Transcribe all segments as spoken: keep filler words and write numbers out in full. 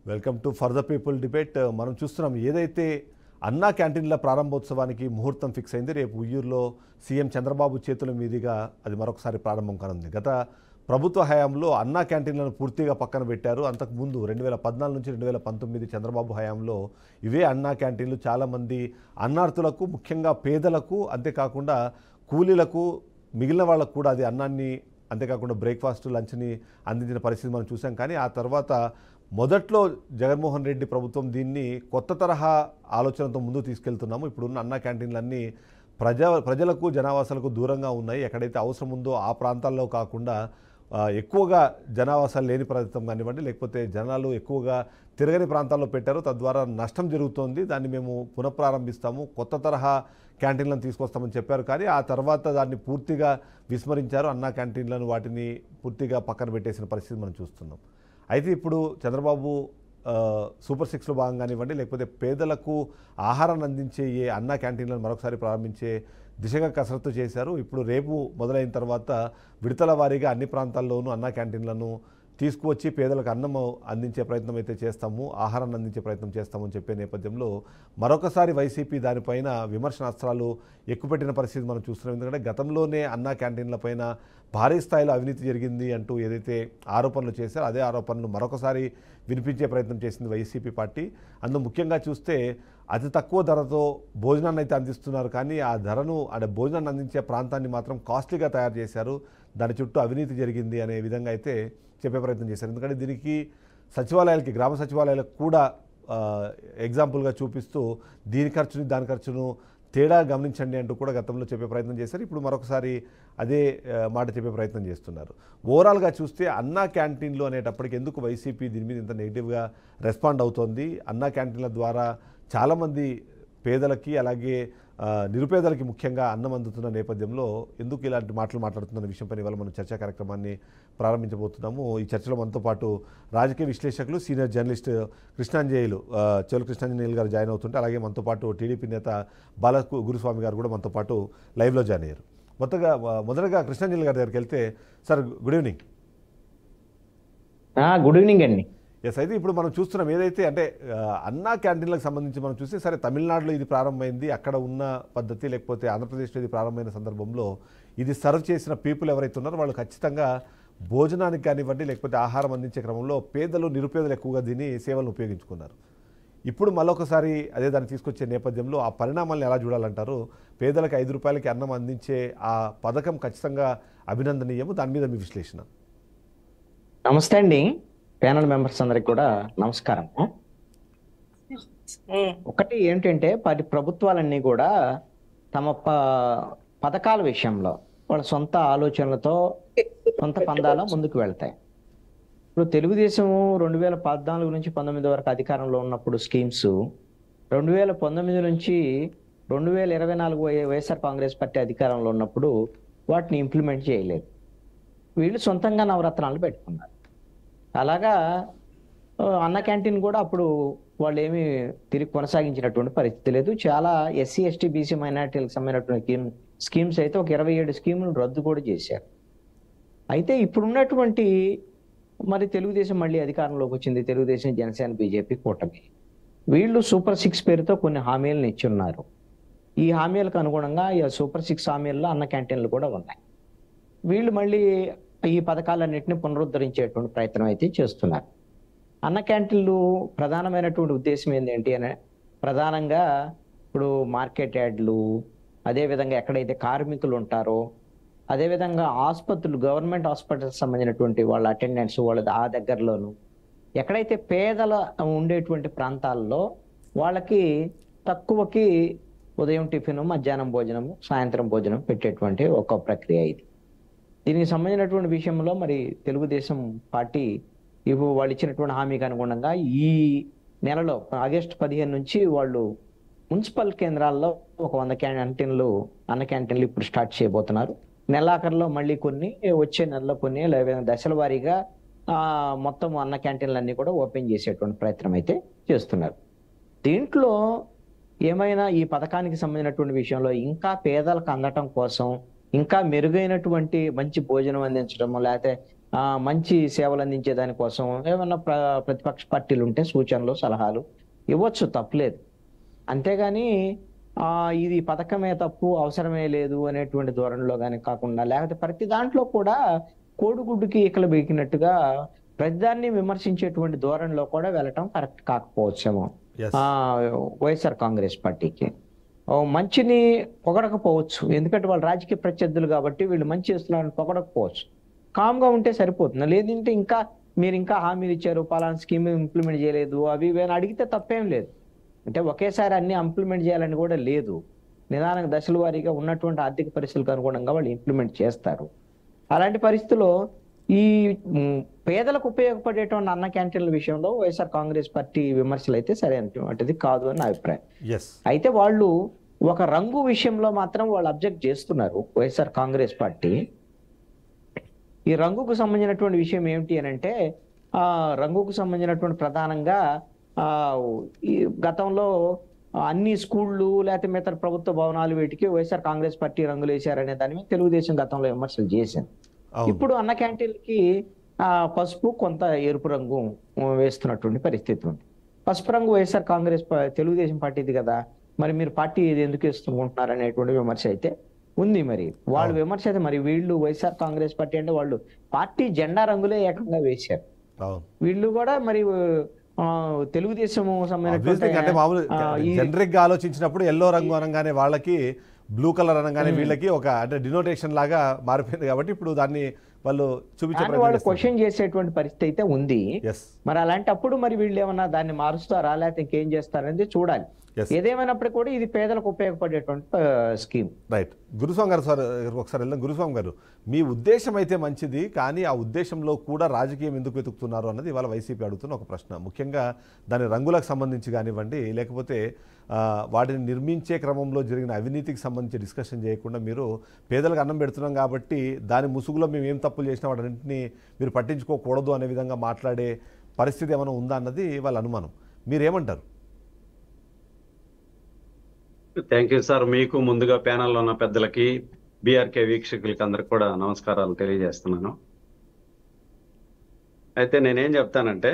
Welcome to for the people debate. మనం చూస్తున్నాం ఏదైతే అన్నా క్యాంటీన్ల ప్రారంభోత్సవానికి ముహూర్తం ఫిక్స్ అయింది. రేపు ఉయ్యూరులో సీఎం చంద్రబాబు చేతుల మీదుగా అది మరొకసారి ప్రారంభం కానుంది. గత ప్రభుత్వ హయాంలో అన్నా క్యాంటీన్లను పూర్తిగా పక్కన పెట్టారు. అంతకుముందు రెండు వేల పద్నాలుగు నుంచి రెండు వేల పంతొమ్మిది చంద్రబాబు హయాంలో ఇవే అన్నా క్యాంటీన్లు చాలామంది అన్నార్థులకు, ముఖ్యంగా పేదలకు, అంతేకాకుండా కూలీలకు, మిగిలిన వాళ్ళకు కూడా అది అన్నాన్ని, అంతేకాకుండా బ్రేక్ఫాస్ట్, లంచ్ని అందించిన పరిస్థితి మనం చూసాం. కానీ ఆ తర్వాత మొదట్లో జగన్మోహన్ రెడ్డి ప్రభుత్వం దీన్ని కొత్త తరహా ఆలోచనతో ముందుకు తీసుకెళ్తున్నాము. ఇప్పుడున్న అన్నా క్యాంటీన్లన్నీ ప్రజా ప్రజలకు, జనావాసాలకు దూరంగా ఉన్నాయి. ఎక్కడైతే అవసరం ఉందో ఆ ప్రాంతాల్లో కాకుండా ఎక్కువగా జనావాసాలు లేని ప్రాంతం కానివ్వండి, లేకపోతే జనాలు ఎక్కువగా తిరగని ప్రాంతాల్లో పెట్టారు. తద్వారా నష్టం జరుగుతోంది. దాన్ని మేము పునఃప్రారంభిస్తాము, కొత్త తరహా క్యాంటీన్లను తీసుకొస్తామని చెప్పారు. కానీ ఆ తర్వాత దాన్ని పూర్తిగా విస్మరించారు. అన్నా క్యాంటీన్లను వాటిని పూర్తిగా పక్కన పెట్టేసిన పరిస్థితి మనం చూస్తున్నాం. అయితే ఇప్పుడు చంద్రబాబు సూపర్ సిక్స్లో భాగంగా కానివ్వండి, లేకపోతే పేదలకు ఆహారాన్ని అందించే ఏ అన్నా క్యాంటీన్లను మరొకసారి ప్రారంభించే దిశగా కసరత్తు చేశారు. ఇప్పుడు రేపు మొదలైన తర్వాత విడతల వారీగా అన్ని ప్రాంతాల్లోనూ అన్నా క్యాంటీన్లను తీసుకువచ్చి పేదలకు అన్నం అందించే ప్రయత్నం అయితే చేస్తాము, ఆహారాన్ని అందించే ప్రయత్నం చేస్తామని చెప్పే నేపథ్యంలో మరొకసారి వైసీపీ దానిపైన విమర్శనాస్త్రాలు ఎక్కుపెట్టిన పరిస్థితి మనం చూస్తున్నాం. ఎందుకంటే గతంలోనే అన్నా క్యాంటీన్లపైన భారీ స్థాయిలో అవినీతి జరిగింది అంటూ ఏదైతే ఆరోపణలు చేశారో అదే ఆరోపణలు మరొకసారి వినిపించే ప్రయత్నం చేసింది వైసీపీ పార్టీ. అందులో ముఖ్యంగా చూస్తే అతి తక్కువ ధరతో భోజనాన్ని అయితే అందిస్తున్నారు. కానీ ఆ ధరను అంటే భోజనాన్ని అందించే ప్రాంతాన్ని మాత్రం కాస్ట్లీగా తయారు చేశారు. దాని చుట్టూ అవినీతి జరిగింది అనే విధంగా అయితే చెప్పే ప్రయత్నం చేశారు. ఎందుకంటే దీనికి సచివాలయాలకి, గ్రామ సచివాలయాలకు కూడా ఎగ్జాంపుల్గా చూపిస్తూ దీని ఖర్చుని దాని ఖర్చును తేడా గమనించండి అంటూ కూడా గతంలో చెప్పే ప్రయత్నం చేశారు. ఇప్పుడు మరొకసారి అదే మాట చెప్పే ప్రయత్నం చేస్తున్నారు. ఓవరాల్గా చూస్తే అన్నా క్యాంటీన్లు అనేటప్పటికి ఎందుకు వైసీపీ దీని మీద ఇంత నెగిటివ్గా రెస్పాండ్ అవుతోంది? అన్నా క్యాంటీన్ల ద్వారా చాలామంది పేదలకి, అలాగే నిరుపేదలకి ముఖ్యంగా అన్నం అందుతున్న నేపథ్యంలో ఎందుకు ఇలాంటి మాటలు మాట్లాడుతున్న విషయంపై ఇవాళ మనం చర్చా కార్యక్రమాన్ని ప్రారంభించబోతున్నాము. ఈ చర్చలో మనతో పాటు రాజకీయ విశ్లేషకులు, సీనియర్ జర్నలిస్ట్ కృష్ణాంజనేయులు చెవుల కృష్ణాంజనేయులు గారు జాయిన్ అవుతుంటే, అలాగే మనతో పాటు టీడీపీ నేత బాల గురుస్వామి గారు కూడా మనతో పాటు లైవ్లో జాయిన్ అయ్యారు. మొత్తగా మొదటగా కృష్ణాంజనేయులు గారి దగ్గరికి వెళ్తే, sir good evening. Good evening అండి. ఎస్, అయితే ఇప్పుడు మనం చూస్తున్నాం ఏదైతే అంటే అన్నా క్యాంటీన్లకు సంబంధించి మనం చూస్తే, సరే తమిళనాడులో ఇది ప్రారంభమైంది, అక్కడ ఉన్న పద్ధతి, లేకపోతే ఆంధ్రప్రదేశ్లో ఇది ప్రారంభమైన సందర్భంలో ఇది సర్వ్ చేసిన పీపుల్ ఎవరైతే ఉన్నారో వాళ్ళు ఖచ్చితంగా భోజనానికి కానివ్వండి, లేకపోతే ఆహారం అందించే క్రమంలో పేదలు, నిరుపేదలు ఎక్కువగా దీన్ని సేవలను ఉపయోగించుకున్నారు. ఇప్పుడు మరొకసారి అదే దాన్ని తీసుకొచ్చే నేపథ్యంలో ఆ పరిణామాలను ఎలా చూడాలంటారు? పేదలకు ఐదు రూపాయలకి అన్నం అందించే ఆ పథకం ఖచ్చితంగా అభినందనీయము. దాని మీద మీ విశ్లేషణ. నమస్తే అండి, ప్యానల్ మెంబర్స్ అందరికి కూడా నమస్కారం. ఒకటి ఏంటంటే, పది ప్రభుత్వాలన్నీ కూడా తమ ప పథకాల విషయంలో వాళ్ళ సొంత ఆలోచనలతో, సొంత పందాల ముందుకు వెళ్తాయి. ఇప్పుడు తెలుగుదేశం రెండు వేల పద్నాలుగు నుంచి పంతొమ్మిది వరకు అధికారంలో ఉన్నప్పుడు స్కీమ్స్, రెండు వేల పంతొమ్మిది నుంచి రెండు వేల ఇరవై నాలుగు వైఎస్ఆర్ కాంగ్రెస్ పార్టీ అధికారంలో ఉన్నప్పుడు వాటిని ఇంప్లిమెంట్ చేయలేదు. వీళ్ళు సొంతంగా నవరత్నాలు పెట్టుకున్నారు. అలాగా అన్న క్యాంటీన్ కూడా అప్పుడు వాళ్ళు ఏమి తిరిగి కొనసాగించినటువంటి పరిస్థితి లేదు. చాలా ఎస్సీ ఎస్టీ బీసీ మైనార్టీలకు సంబంధించినటువంటి స్కీమ్స్ అయితే ఒక ఇరవై ఏడు స్కీములు రద్దు కూడా చేశారు. అయితే ఇప్పుడున్నటువంటి మరి తెలుగుదేశం మళ్ళీ అధికారంలోకి వచ్చింది, తెలుగుదేశం, జనసేన, బీజేపీ కూటమి. వీళ్ళు సూపర్ సిక్స్ పేరుతో కొన్ని హామీలను ఇచ్చున్నారు. ఈ హామీలకు అనుగుణంగా ఈ సూపర్ సిక్స్ హామీల్లో అన్న క్యాంటీన్లు కూడా ఉన్నాయి. వీళ్ళు మళ్ళీ ఈ పథకాలన్నింటినీ పునరుద్ధరించేటువంటి ప్రయత్నం అయితే చేస్తున్నారు. అన్న క్యాంటీన్లు ప్రధానమైనటువంటి ఉద్దేశం ఏంటి అని, ప్రధానంగా ఇప్పుడు మార్కెట్ యార్డ్లు, అదేవిధంగా ఎక్కడైతే కార్మికులు ఉంటారో, అదేవిధంగా ఆసుపత్రులు, గవర్నమెంట్ హాస్పిటల్స్ సంబంధించినటువంటి వాళ్ళ అటెండెన్స్ వాళ్ళ ఆ దగ్గరలోను, ఎక్కడైతే పేదల ఉండేటువంటి ప్రాంతాల్లో వాళ్ళకి తక్కువకి ఉదయం టిఫిన్, మధ్యాహ్నం భోజనము, సాయంత్రం భోజనం పెట్టేటువంటి ఒక ప్రక్రియ ఇది. దీనికి సంబంధించినటువంటి విషయంలో మరి తెలుగుదేశం పార్టీ ఇప్పుడు వాళ్ళు ఇచ్చినటువంటి హామీకి అనుగుణంగా ఈ నెలలో ఆగస్టు పదిహేను నుంచి వాళ్ళు మున్సిపల్ కేంద్రాల్లో ఒక వంద క్యాంటీన్లు, అన్న క్యాంటీన్లు ఇప్పుడు స్టార్ట్ చేయబోతున్నారు. నెలాఖరులో మళ్ళీ కొన్ని, వచ్చే నెలలో కొన్ని, లేదా దశల వారీగా ఆ మొత్తం అన్న క్యాంటీన్లన్నీ కూడా ఓపెన్ చేసేటువంటి ప్రయత్నం అయితే చేస్తున్నారు. దీంట్లో ఏమైనా ఈ పథకానికి సంబంధించినటువంటి విషయంలో ఇంకా పేదలకు అందటం కోసం, ఇంకా మెరుగైనటువంటి మంచి భోజనం అందించడము, లేకపోతే ఆ, మంచి సేవలు అందించే దానికోసం ఏమన్నా ప్ర ప్రతిపక్ష పార్టీలు ఉంటే సూచనలు సలహాలు ఇవ్వచ్చు, తప్పులేదు. అంతేగాని ఆ ఇది పథకమే తప్పు, అవసరమే లేదు అనేటువంటి ధోరణిలో కానీ కాకుండా, లేకపోతే ప్రతి దాంట్లో కూడా కోడిగుడ్డుకి ఈకలు బీకినట్టుగా ప్రతిదాన్ని విమర్శించేటువంటి ధోరణిలో కూడా వెళ్ళటం కరెక్ట్ కాకపోవచ్చేమో Yes. ఆ వైఎస్ఆర్ కాంగ్రెస్ పార్టీకి. ఓ మంచిని పొగడకపోవచ్చు, ఎందుకంటే వాళ్ళు రాజకీయ ప్రత్యర్థులు కాబట్టి వీళ్ళు మంచి చేస్తున్నారని పొగడకపోవచ్చు. కామ్గా ఉంటే సరిపోతుంది. లేదంటే ఇంకా మీరు ఇంకా హామీలు ఇచ్చారు, పలానా స్కీమ్ ఇంప్లిమెంట్ చేయలేదు, అవి ఇవి అని అడిగితే తప్పేం లేదు. అంటే ఒకేసారి అన్ని ఇంప్లిమెంట్ చేయాలని కూడా లేదు. నిదానంగా దశల వారీగా ఉన్నటువంటి ఆర్థిక పరిస్థితులకు అనుగుణంగా వాళ్ళు ఇంప్లిమెంట్ చేస్తారు. అలాంటి పరిస్థితుల్లో ఈ మ్, పేదలకు ఉపయోగపడేటువంటి అన్న క్యాంటీన్ల విషయంలో వైఎస్ఆర్ కాంగ్రెస్ పార్టీ విమర్శలు అయితే సరైనటువంటిది కాదు అని నా అభిప్రాయం. ఎస్ అయితే వాళ్ళు ఒక రంగు విషయంలో మాత్రం వాళ్ళు అబ్జెక్ట్ చేస్తున్నారు వైఎస్ఆర్ కాంగ్రెస్ పార్టీ. ఈ రంగుకు సంబంధించినటువంటి విషయం ఏమిటి అని అంటే, ఆ రంగుకు సంబంధించినటువంటి ప్రధానంగా ఆ ఈ గతంలో అన్ని స్కూళ్ళు లేకపోతే మిగతా ప్రభుత్వ భవనాలు వీటికి వైఎస్ఆర్ కాంగ్రెస్ పార్టీ రంగులు వేశారనే దాని మీద తెలుగుదేశం గతంలో విమర్శలు చేసింది. అవును. ఇప్పుడు అన్న క్యాంటీన్లకి ఆ పసుపు కొంత ఎరుపు రంగు వేస్తున్నటువంటి పరిస్థితి ఉంది. పసుపు రంగు వైఎస్ఆర్ కాంగ్రెస్ పా- తెలుగుదేశం పార్టీది కదా, మరి మీరు పార్టీ ఇది ఎందుకు వేసుకుంటున్నారు అనేటువంటి విమర్శ అయితే ఉంది. మరి వాళ్ళు విమర్శ అయితే, మరి వీళ్ళు వైఎస్ఆర్ కాంగ్రెస్ పార్టీ అంటే వాళ్ళు పార్టీ జెండా రంగులే ఏకంగా వేశారు. అవును. వీళ్ళు కూడా మరి ఆ, తెలుగుదేశం Obviously, అంటే మామూలు జనరిక్ గా ఆలోచించినప్పుడు ఎల్లో రంగు అనగానే వాళ్ళకి, బ్లూ కలర్ అనగానే వీళ్ళకి ఒక అంటే డినోటేషన్ లాగా మారిపోయింది కాబట్టి ఇప్పుడు దాన్ని వాళ్ళు చూపించే కానీ వాళ్ళు క్వశ్చన్ చేసేటువంటి పరిస్థితి అయితే ఉంది. ఎస్ మరి అలాంటప్పుడు మరి వీళ్ళు ఏమన్నా దాన్ని మారుస్తారా లేకపోతే ఇంకేం చేస్తారనేది చూడాలి. Yes. ఏదేమైనప్పుడు కూడా ఇది పేదలకు ఉపయోగపడేటువంటి స్కీమ్. రైట్. గురుస్వామి గారు సార్ ఒకసారి వెళ్దాం. గురుస్వామి గారు, మీ ఉద్దేశం అయితే మంచిది, కానీ ఆ ఉద్దేశంలో కూడా రాజకీయం ఎందుకు వెతుకుతున్నారు అన్నది ఇవాళ వైసీపీ అడుగుతున్న ఒక ప్రశ్న. ముఖ్యంగా దాని రంగులకు సంబంధించి కానివ్వండి, లేకపోతే ఆ, వాటిని నిర్మించే క్రమంలో జరిగిన అవినీతికి సంబంధించి డిస్కషన్ చేయకుండా మీరు పేదలకు అన్నం పెడుతున్నాం కాబట్టి దాని ముసుగులో మేము ఏం తప్పులు చేసినా వాటన్నింటినీ మీరు పట్టించుకోకూడదు అనే విధంగా మాట్లాడే పరిస్థితి ఏమైనా ఉందా అన్నది వాళ్ళ అనుమానం. మీరేమంటారు? Thank you sir. మీకు ముందుగా ప్యానెల్లో ఉన్న పెద్దలకి, బీఆర్కే వీక్షకులకి అందరికి కూడా నమస్కారాలు తెలియజేస్తున్నాను. అయితే నేనేం చెప్తానంటే,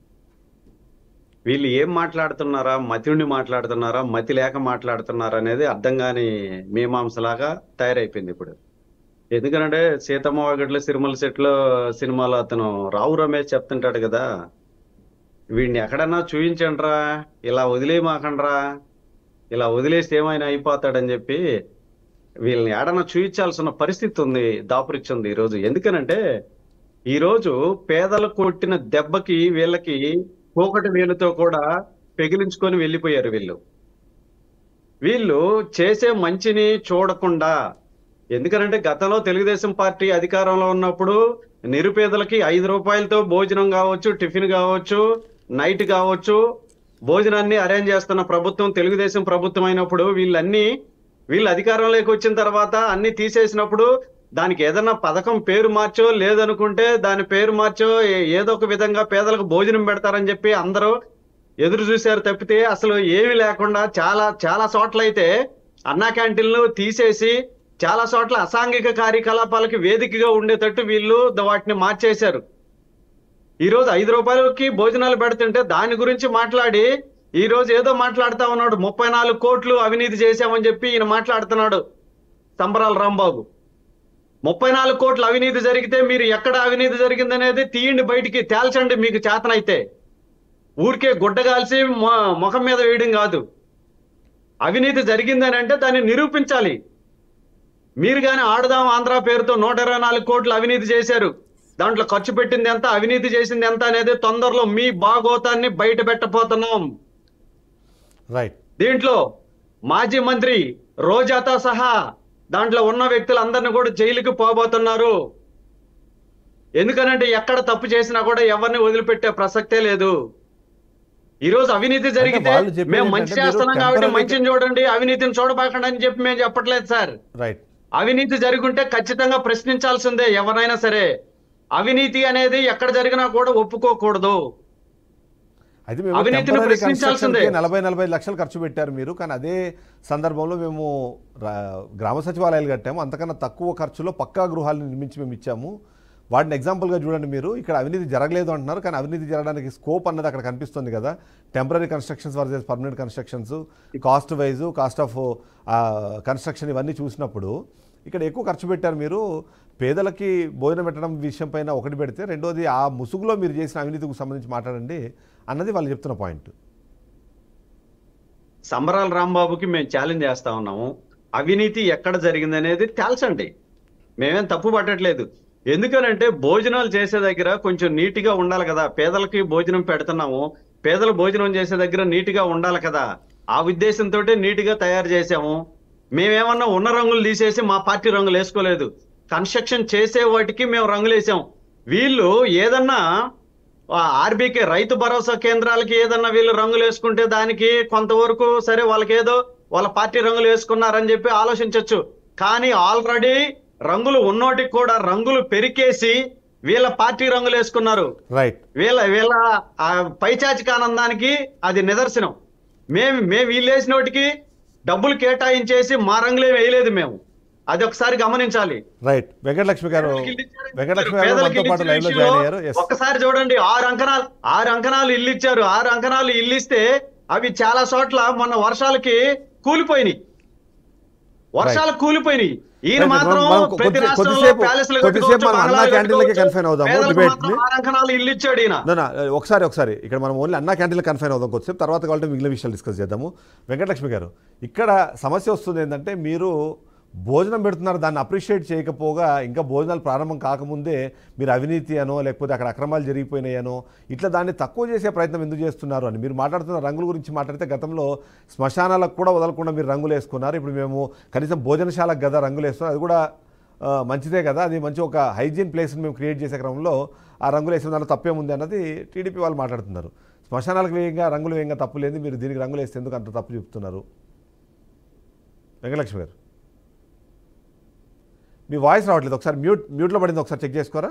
వీళ్ళు ఏం మాట్లాడుతున్నారా, మతిని మాట్లాడుతున్నారా, మతి లేక మాట్లాడుతున్నారా అనేది అర్థం కాని మీమాంసలాగా తయారైపోయింది ఇప్పుడు. ఎందుకంటే సీతమ్మ వాకిట్లో సిరిమల సెట్లో సినిమాలో అతను రావు రమేష్ చెప్తుంటాడు కదా, వీడిని ఎక్కడన్నా చూయించండ్రా, ఇలా వదిలేయమాకండ్రా, ఇలా వదిలేస్తే ఏమైనా అయిపోతాడని చెప్పి వీళ్ళని ఏడన్నా చూయించాల్సిన పరిస్థితి ఉంది, దాపురిచ్చింది ఈరోజు. ఎందుకనంటే ఈరోజు పేదలు కొట్టిన దెబ్బకి వీళ్ళకి పోకటి వేలుతో కూడా పెగిలించుకొని వెళ్ళిపోయారు. వీళ్ళు వీళ్ళు చేసే మంచిని చూడకుండా, ఎందుకనంటే గతంలో తెలుగుదేశం పార్టీ అధికారంలో ఉన్నప్పుడు నిరుపేదలకి ఐదు రూపాయలతో భోజనం కావచ్చు, టిఫిన్ కావచ్చు, నైట్ కావచ్చు, భోజనాన్ని అరేంజ్ చేస్తున్న ప్రభుత్వం తెలుగుదేశం ప్రభుత్వం అయినప్పుడు వీళ్ళన్నీ వీళ్ళు అధికారంలోకి వచ్చిన తర్వాత అన్ని తీసేసినప్పుడు దానికి ఏదన్నా పథకం పేరు మార్చో, లేదనుకుంటే దాని పేరు మార్చో ఏదో ఒక విధంగా పేదలకు భోజనం పెడతారని చెప్పి అందరూ ఎదురు చూశారు తప్పితే అసలు ఏమీ లేకుండా చాలా చాలా చోట్ల అయితే అన్నా క్యాంటీన్లు తీసేసి చాలా చోట్ల అసాంఘిక కార్యకలాపాలకి వేదికగా ఉండేటట్టు వీళ్ళు వాటిని మార్చేశారు. ఈ రోజు ఐదు రూపాయలకి భోజనాలు పెడుతుంటే దాని గురించి మాట్లాడి ఈ రోజు ఏదో మాట్లాడుతా ఉన్నాడు. ముప్పై నాలుగు కోట్లు అవినీతి చేశామని చెప్పి ఈయన మాట్లాడుతున్నాడు సంబరాల రాంబాబు. ముప్పై నాలుగు కోట్ల అవినీతి జరిగితే మీరు ఎక్కడ అవినీతి జరిగిందనేది తీయండి, బయటికి తేల్చండి మీకు చేతనైతే. ఊరికే గుడ్డగాల్సి ముఖం మీద వేయడం కాదు. అవినీతి జరిగిందని అంటే దాన్ని నిరూపించాలి. మీరు కానీ ఆడదాం ఆంధ్ర పేరుతో నూట ఇరవై నాలుగు కోట్లు అవినీతి చేశారు, దాంట్లో ఖర్చు పెట్టింది ఎంత, అవినీతి చేసింది ఎంత అనేది తొందరలో మీ భాగోతాన్ని బయట పెట్టబోతున్నాం. రైట్. దీంట్లో మాజీ మంత్రి రోజాతో సహా దాంట్లో ఉన్న వ్యక్తులందరినీ కూడా జైలుకి పోబోతున్నారు. ఎందుకనంటే ఎక్కడ తప్పు చేసినా కూడా ఎవరిని వదిలిపెట్టే ప్రసక్తే లేదు. ఈ రోజు అవినీతి జరిగితే మేము మంచి చేస్తున్నాం కాబట్టి మంచిని చూడండి, అవినీతిని చూడబాకండి అని చెప్పి మేము చెప్పట్లేదు సార్. రైట్. అవినీతి జరుగుంటే ఖచ్చితంగా ప్రశ్నించాల్సిందే ఎవరైనా సరే. అవినీతి అనేది ఎక్కడ జరిగినా కూడా ఒప్పుకోకూడదు. అయితే మేము అవినీతిని temporary ప్రశ్నించాల్సిందే. construction కి నలభై నలభై లక్షలు ఖర్చు పెట్టారు మీరు, కానీ అదే సందర్భంలో మేము రా- గ్రామ సచివాలయాలు కట్టాము, అంతకన్నా తక్కువ ఖర్చులో పక్కా గృహాలను నిర్మించి మేము ఇచ్చాము, వాటిని ఎగ్జాంపుల్గా చూడండి. మీరు ఇక్కడ అవినీతి జరగలేదు అంటున్నారు, కానీ అవినీతి జరగడానికి స్కోప్ అన్నది అక్కడ కనిపిస్తుంది కదా. Temporary constructions versus permanent constructions, cost wise, cost of construction ఇవన్నీ చూసినప్పుడు ఇక్కడ ఎక్కువ ఖర్చు పెట్టారు మీరు. పేదలకి భోజనం పెట్టడం విషయం పైన ఒకటి పెడితే, రెండోది ఆ ముసుగులో మీరు చేసిన అవినీతికి సంబంధించి మాట్లాడండి అన్నది వాళ్ళు చెప్తున్న పాయింట్. సంబరాల రాంబాబుకి మేము ఛాలెంజ్ చేస్తా ఉన్నాము. అవినీతి ఎక్కడ జరిగింది అనేది తేల్చండి. మేమేం తప్పు పట్టట్లేదు. ఎందుకనంటే భోజనాలు చేసే దగ్గర కొంచెం నీట్గా ఉండాలి కదా. పేదలకి భోజనం పెడుతున్నాము, పేదలు భోజనం చేసే దగ్గర నీట్గా ఉండాలి కదా. ఆ ఉద్దేశంతో నీట్గా తయారు చేసాము. మేమేమన్నా ఉన్న రంగులు తీసేసి మా పార్టీ రంగులు వేసుకోలేదు. కన్స్ట్రక్షన్ చేసే వాటికి మేము రంగులు వేసాం. వీళ్ళు ఏదన్నా ఆర్బీకే రైతు భరోసా కేంద్రాలకి ఏదన్నా వీళ్ళు రంగులు వేసుకుంటే దానికి కొంతవరకు సరే, వాళ్ళకి ఏదో వాళ్ళ పార్టీ రంగులు వేసుకున్నారని చెప్పి ఆలోచించవచ్చు. కానీ ఆల్రెడీ రంగులు ఉన్నోటికి కూడా రంగులు పెరికేసి వీళ్ళ పార్టీ రంగులు వేసుకున్నారు. రైట్. వీళ్ళ వీళ్ళ పైచాచిక ఆనందానికి అది నిదర్శనం. మేము మేము వీళ్ళు వేసినోటికి డబ్బులు కేటాయించేసి మా రంగులే వేయలేదు మేము. అది ఒకసారి గమనించాలి. రైట్. వెంకటలక్ష్మి గారు వెంకటలక్ష్మి గారు మనతో పాటు లైవ్ లో జాయిన్ అయ్యారు. ఒక్కసారి చూడండి, ఆరు అంకణాలు ఆరు అంకణాలు ఇల్లు ఇచ్చారు. ఆరు అంకణాలు ఇల్లు ఇస్తే అవి చాలా చోట్ల మొన్న వర్షాలకి కూలిపోయినాయి. వర్షాలు కూలిపోయినాయి. ఈయన మాత్రం ప్రతి రాష్ట్రంలో ప్యాలెస్లు కట్టుకోవచ్చు, బంగ్లాలు కట్టుకోవచ్చు. ఆరు అంకణాలు ఇల్లు ఇచ్చాడు ఈయన. ఒకసారి ఒకసారి ఇక్కడ మనం ఓన్లీ అన్నా క్యాంటీన్లో కన్ఫైన్ అవుదాం కొద్దిసేపు, తర్వాత కావాలంటే మిగిలిన విషయాలు డిస్కస్ చేద్దాము. వెంకటలక్ష్మి గారు, ఇక్కడ సమస్య వస్తుంది ఏంటంటే, మీరు భోజనం పెడుతున్నారు, దాన్ని అప్రిషియేట్ చేయకపోగా ఇంకా భోజనాలు ప్రారంభం కాకముందే మీరు అవినీతి అనో లేకపోతే అక్కడ అక్రమాలు జరిగిపోయినాయనో ఇట్లా దాన్ని తక్కువ చేసే ప్రయత్నం ఎందుకు చేస్తున్నారు అని. మీరు మాట్లాడుతున్న రంగుల గురించి మాట్లాడితే, గతంలో శ్మశానాలకు కూడా వదలకుండా మీరు రంగులు వేసుకున్నారు. ఇప్పుడు మేము కనీసం భోజనశాలకు కదా రంగులు వేస్తున్నాం, అది కూడా మంచిదే కదా, అది మంచి ఒక హైజీన్ ప్లేస్ని మేము క్రియేట్ చేసే క్రమంలో ఆ రంగులు వేసిన దాంట్లో తప్పేముంది అన్నది టీడీపీ వాళ్ళు మాట్లాడుతున్నారు. శ్మశానాలకు వేయంగా రంగులు వేయంగా తప్పు లేదు, మీరు దీనికి రంగులు వేస్తే ఎందుకు అంత తప్పు చెప్తున్నారు? వెంకటలక్ష్మి గారు, మీ వాయిస్ రావట్లేదు, ఒకసారి మ్యూట్ మ్యూట్లో పడింది, ఒకసారి చెక్ చేసుకోరా.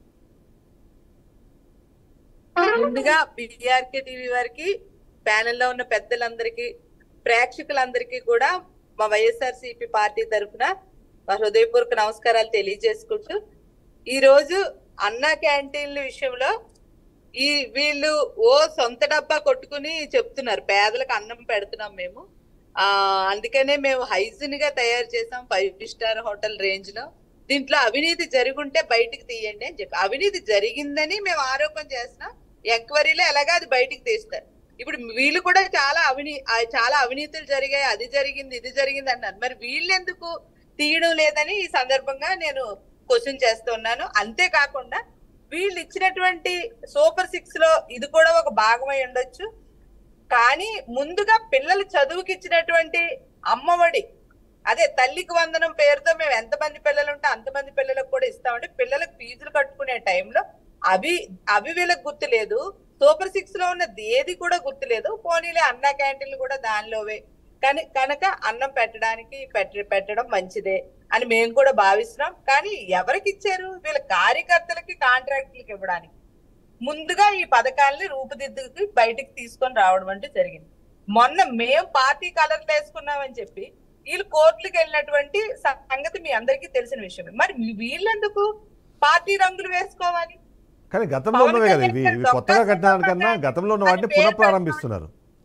ముందుగా బీఆర్కే టీవీ వారికి, ప్యానెల్లో ఉన్న పెద్దలందరికీ, ప్రేక్షకులందరికీ కూడా మా వైఎస్ఆర్సీపీ పార్టీ తరఫున మా హృదయపూర్వక నమస్కారాలు తెలియజేసుకుంటూ, ఈ రోజు అన్నా క్యాంటీన్ల విషయంలో ఈ వీళ్ళు ఓ సొంత డబ్బా కొట్టుకుని చెప్తున్నారు పేదలకు అన్నం పెడుతున్నాం మేము, ఆ అందుకనే మేము హైజీన్ గా తయారు చేసాం ఫైవ్ స్టార్ హోటల్ రేంజ్ లో, దీంట్లో అవినీతి జరుగుంటే బయటికి తీయండి అని చెప్పి. అవినీతి జరిగిందని మేము ఆరోపణ చేస్తున్నాం, ఎంక్వైరీలో ఎలాగా అది బయటికి తీస్తారు. ఇప్పుడు వీళ్ళు కూడా చాలా అవినీ చాలా అవినీతులు జరిగాయి, అది జరిగింది ఇది జరిగింది అన్నారు. మరి వీళ్ళు ఎందుకు తీయడం లేదని ఈ సందర్భంగా నేను క్వశ్చన్ చేస్తున్నాను. అంతేకాకుండా వీళ్ళు ఇచ్చినటువంటి సూపర్ సిక్స్ లో ఇది కూడా ఒక భాగమై ఉండొచ్చు. కానీ ముందుగా పిల్లల చదువుకి ఇచ్చినటువంటి అమ్మఒడి, అదే తల్లికి వందనం పేరుతో మేము ఎంతమంది పిల్లలు ఉంటే అంతమంది పిల్లలకు కూడా ఇస్తామంటే, పిల్లలకు ఫీజులు కట్టుకునే టైంలో అవి అవి వీళ్ళకి గుర్తులేదు. సూపర్ సిక్స్ లో ఉన్నది ఏది కూడా గుర్తులేదు. పోనీలే అన్నా క్యాంటీన్లు కూడా దానిలోవే, కానీ కనుక అన్నం పెట్టడానికి పెట్ట పెట్టడం మంచిదే అని మేము కూడా భావిస్తున్నాం. కానీ ఎవరికి ఇచ్చారు? వీళ్ళ కార్యకర్తలకి, కాంట్రాక్టులకి ఇవ్వడానికి ముందుగా ఈ పథకాలని రూపుదిద్దుకి బయటికి తీసుకొని రావడం అంటే జరిగింది. మొన్న మేము పార్టీ కలర్లు వేసుకున్నామని చెప్పి వీళ్ళు కోర్టులకు వెళ్ళినటువంటి సంగతి మీ అందరికీ తెలిసిన విషయమే. మరి వీళ్ళెందుకు పార్టీ రంగులు వేసుకోవాలి? కానీ గతంలో ఉన్నవే కదా ఇవి, ఇవి కొత్తగా కట్టడానికన్నా గతంలో ఉన్న వాటిని పునఃప్రారంభిస్తున్నారు.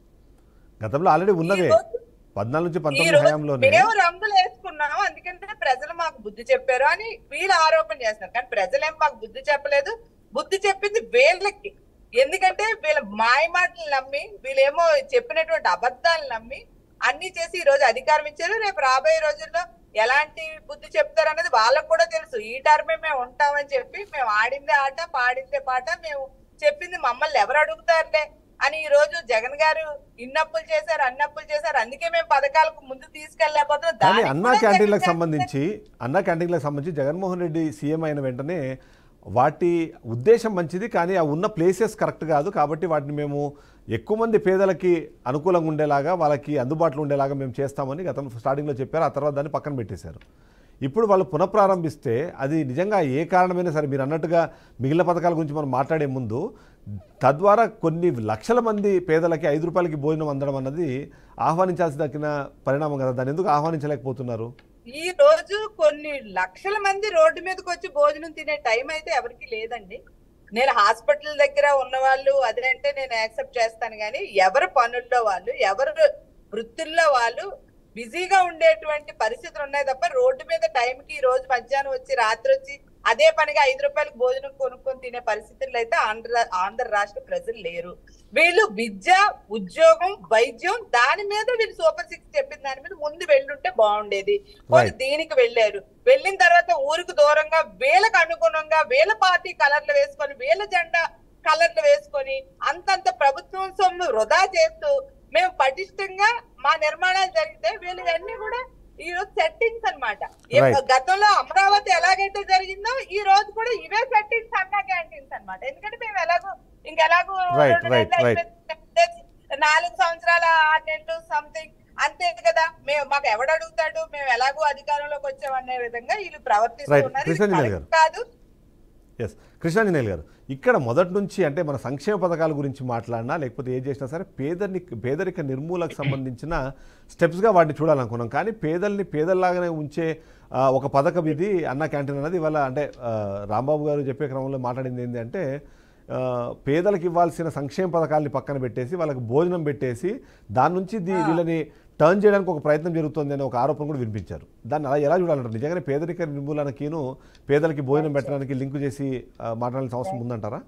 గతంలో ఆల్రెడీ ఉన్నవే, పద్నాలుగు నుంచి పంతొమ్మిది హయాంలోనే మేము రంగులు వేసుకున్నాము, అందుకంటే ప్రజలు మాకు బుద్ధి చెప్పారు అని వీళ్ళు ఆరోపణ చేస్తున్నారు. కానీ ప్రజలేం మాకు బుద్ధి చెప్పలేదు, బుద్ధి చెప్పింది వీళ్ళకి. ఎందుకంటే వీళ్ళ మాయ మాటలు నమ్మి, వీళ్ళేమో చెప్పినటువంటి అబద్ధాలు నమ్మి అన్ని చేసి ఈ రోజు అధికారం ఇచ్చారు. రేపు రాబోయే రోజుల్లో ఎలాంటి బుద్ధి చెప్తారు అనేది వాళ్ళకు కూడా తెలుసు. ఈ టర్మే మేము ఉంటామని చెప్పి మేము ఆడిందే ఆట, పాడిందే పాట, మేము చెప్పింది మమ్మల్ని ఎవరు అడుగుతారులే అని ఈ రోజు జగన్ గారు ఇన్నప్పులు చేశారు, అన్నప్పులు చేశారు, అందుకే మేము పథకాలకు ముందు తీసుకెళ్ళలేకపోతున్నాం. కానీ అన్నా క్యాంటీన్లకు సంబంధించి అన్నా క్యాంటీన్లకు సంబంధించి జగన్మోహన్ రెడ్డి సీఎం అయిన వెంటనే వాటి ఉద్దేశం మంచిది, కానీ ఆ ఉన్న ప్లేసెస్ కరెక్ట్ కాదు, కాబట్టి వాటిని మేము ఎక్కువ మంది పేదలకి అనుకూలంగా ఉండేలాగా, వాళ్ళకి అందుబాటులో ఉండేలాగా మేము చేస్తామని గతం స్టార్టింగ్లో చెప్పారు. ఆ తర్వాత దాన్ని పక్కన పెట్టేశారు. ఇప్పుడు వాళ్ళు పునఃప్రారంభిస్తే అది నిజంగా ఏ కారణమైనా సరే, మీరు అన్నట్టుగా మిగిలిన పథకాల గురించి మనం మాట్లాడే ముందు, తద్వారా కొన్ని లక్షల మంది పేదలకి ఐదు రూపాయలకి భోజనం అందడం అన్నది ఆహ్వానించాల్సి దక్కిన పరిణామం కదా. దాన్ని ఎందుకు ఆహ్వానించలేకపోతున్నారు? ఈ రోజు కొన్ని లక్షల మంది రోడ్డు మీదకి వచ్చి భోజనం తినే టైం అయితే ఎవరికి లేదండి. నేను హాస్పిటల్ దగ్గర ఉన్న వాళ్ళు అదంటే నేను యాక్సెప్ట్ చేస్తాను, కానీ ఎవరి పనుల్లో వాళ్ళు, ఎవరు వృత్తుల్లో వాళ్ళు బిజీగా ఉండేటువంటి పరిస్థితులు ఉన్నాయి తప్ప రోడ్డు మీద టైంకి ఈ రోజు మధ్యాహ్నం వచ్చి రాత్రి వచ్చి అదే పనిగా ఐదు రూపాయలకు భోజనం కొనుక్కొని తినే పరిస్థితుల్లో అయితే ఆంధ్ర ఆంధ్ర రాష్ట్ర ప్రజలు లేరు. వీళ్ళు విద్య, ఉద్యోగం, వైద్యం దాని మీద వీళ్ళు సూపర్ సిక్స్ చెప్పిన దాని మీద ముందు వెళ్ళుంటే బాగుండేది. వాళ్ళు దీనికి వెళ్ళారు. వెళ్ళిన తర్వాత ఊరికి దూరంగా వీళ్ళకు అనుగుణంగా వీళ్ళ పార్టీ కలర్లు వేసుకొని వీళ్ళ జెండా కలర్లు వేసుకొని అంతంత ప్రభుత్వం సొమ్ము వృధా చేస్తూ మేము పటిష్టంగా మా నిర్మాణాలు జరిగితే వీళ్ళు అన్ని కూడా ఈ రోజు సెట్టింగ్స్ అన్నమాట. గతంలో అమరావతి ఎలాగైతే జరిగిందో ఈ రోజు కూడా ఇవే సెట్టింగ్స్ అన్నా క్యాంటీన్స్ అన్నమాట. ఎందుకంటే మేము ఎలాగో ఇంకెలాగో నాలుగు సంవత్సరాల ఆరు నెలలు సంథింగ్ అంతే కదా, మేము మాకు ఎవడు అడుగుతాడు, మేము ఎలాగో అధికారంలోకి వచ్చామనే విధంగా వీళ్ళు ప్రవర్తిస్తున్నారు కాదు. ఎస్ కృష్ణాంజనేయులు గారు, ఇక్కడ మొదటి నుంచి అంటే మన సంక్షేమ పథకాల గురించి మాట్లాడినా లేకపోతే ఏం చేసినా సరే పేదరిక పేదరిక నిర్మూలకు సంబంధించిన స్టెప్స్గా వాటిని చూడాలనుకున్నాం. కానీ పేదల్ని పేదల్లాగానే ఉంచే ఒక పథకం ఇది అన్న క్యాంటీన్ అనేది. ఇవాళ అంటే రాంబాబు గారు చెప్పే క్రమంలో మాట్లాడింది ఏంటి అంటే పేదలకు ఇవ్వాల్సిన సంక్షేమ పథకాలని పక్కన పెట్టేసి వాళ్ళకి భోజనం పెట్టేసి దాని నుంచి వీళ్ళని టర్న్ చేయడానికి ఒక ప్రయత్నం జరుగుతుంది అనే ఒక ఆరోపణ కూడా వినిపించారు. దాన్ని అలా ఎలా చూడాలంటారు? నిజంగానే పేదరిక నిర్మూలనకిను పేదలకి భోజనం పెట్టడానికి లింక్ చేసి మాట్లాడాల్సిన అవసరం ఉందంటారా?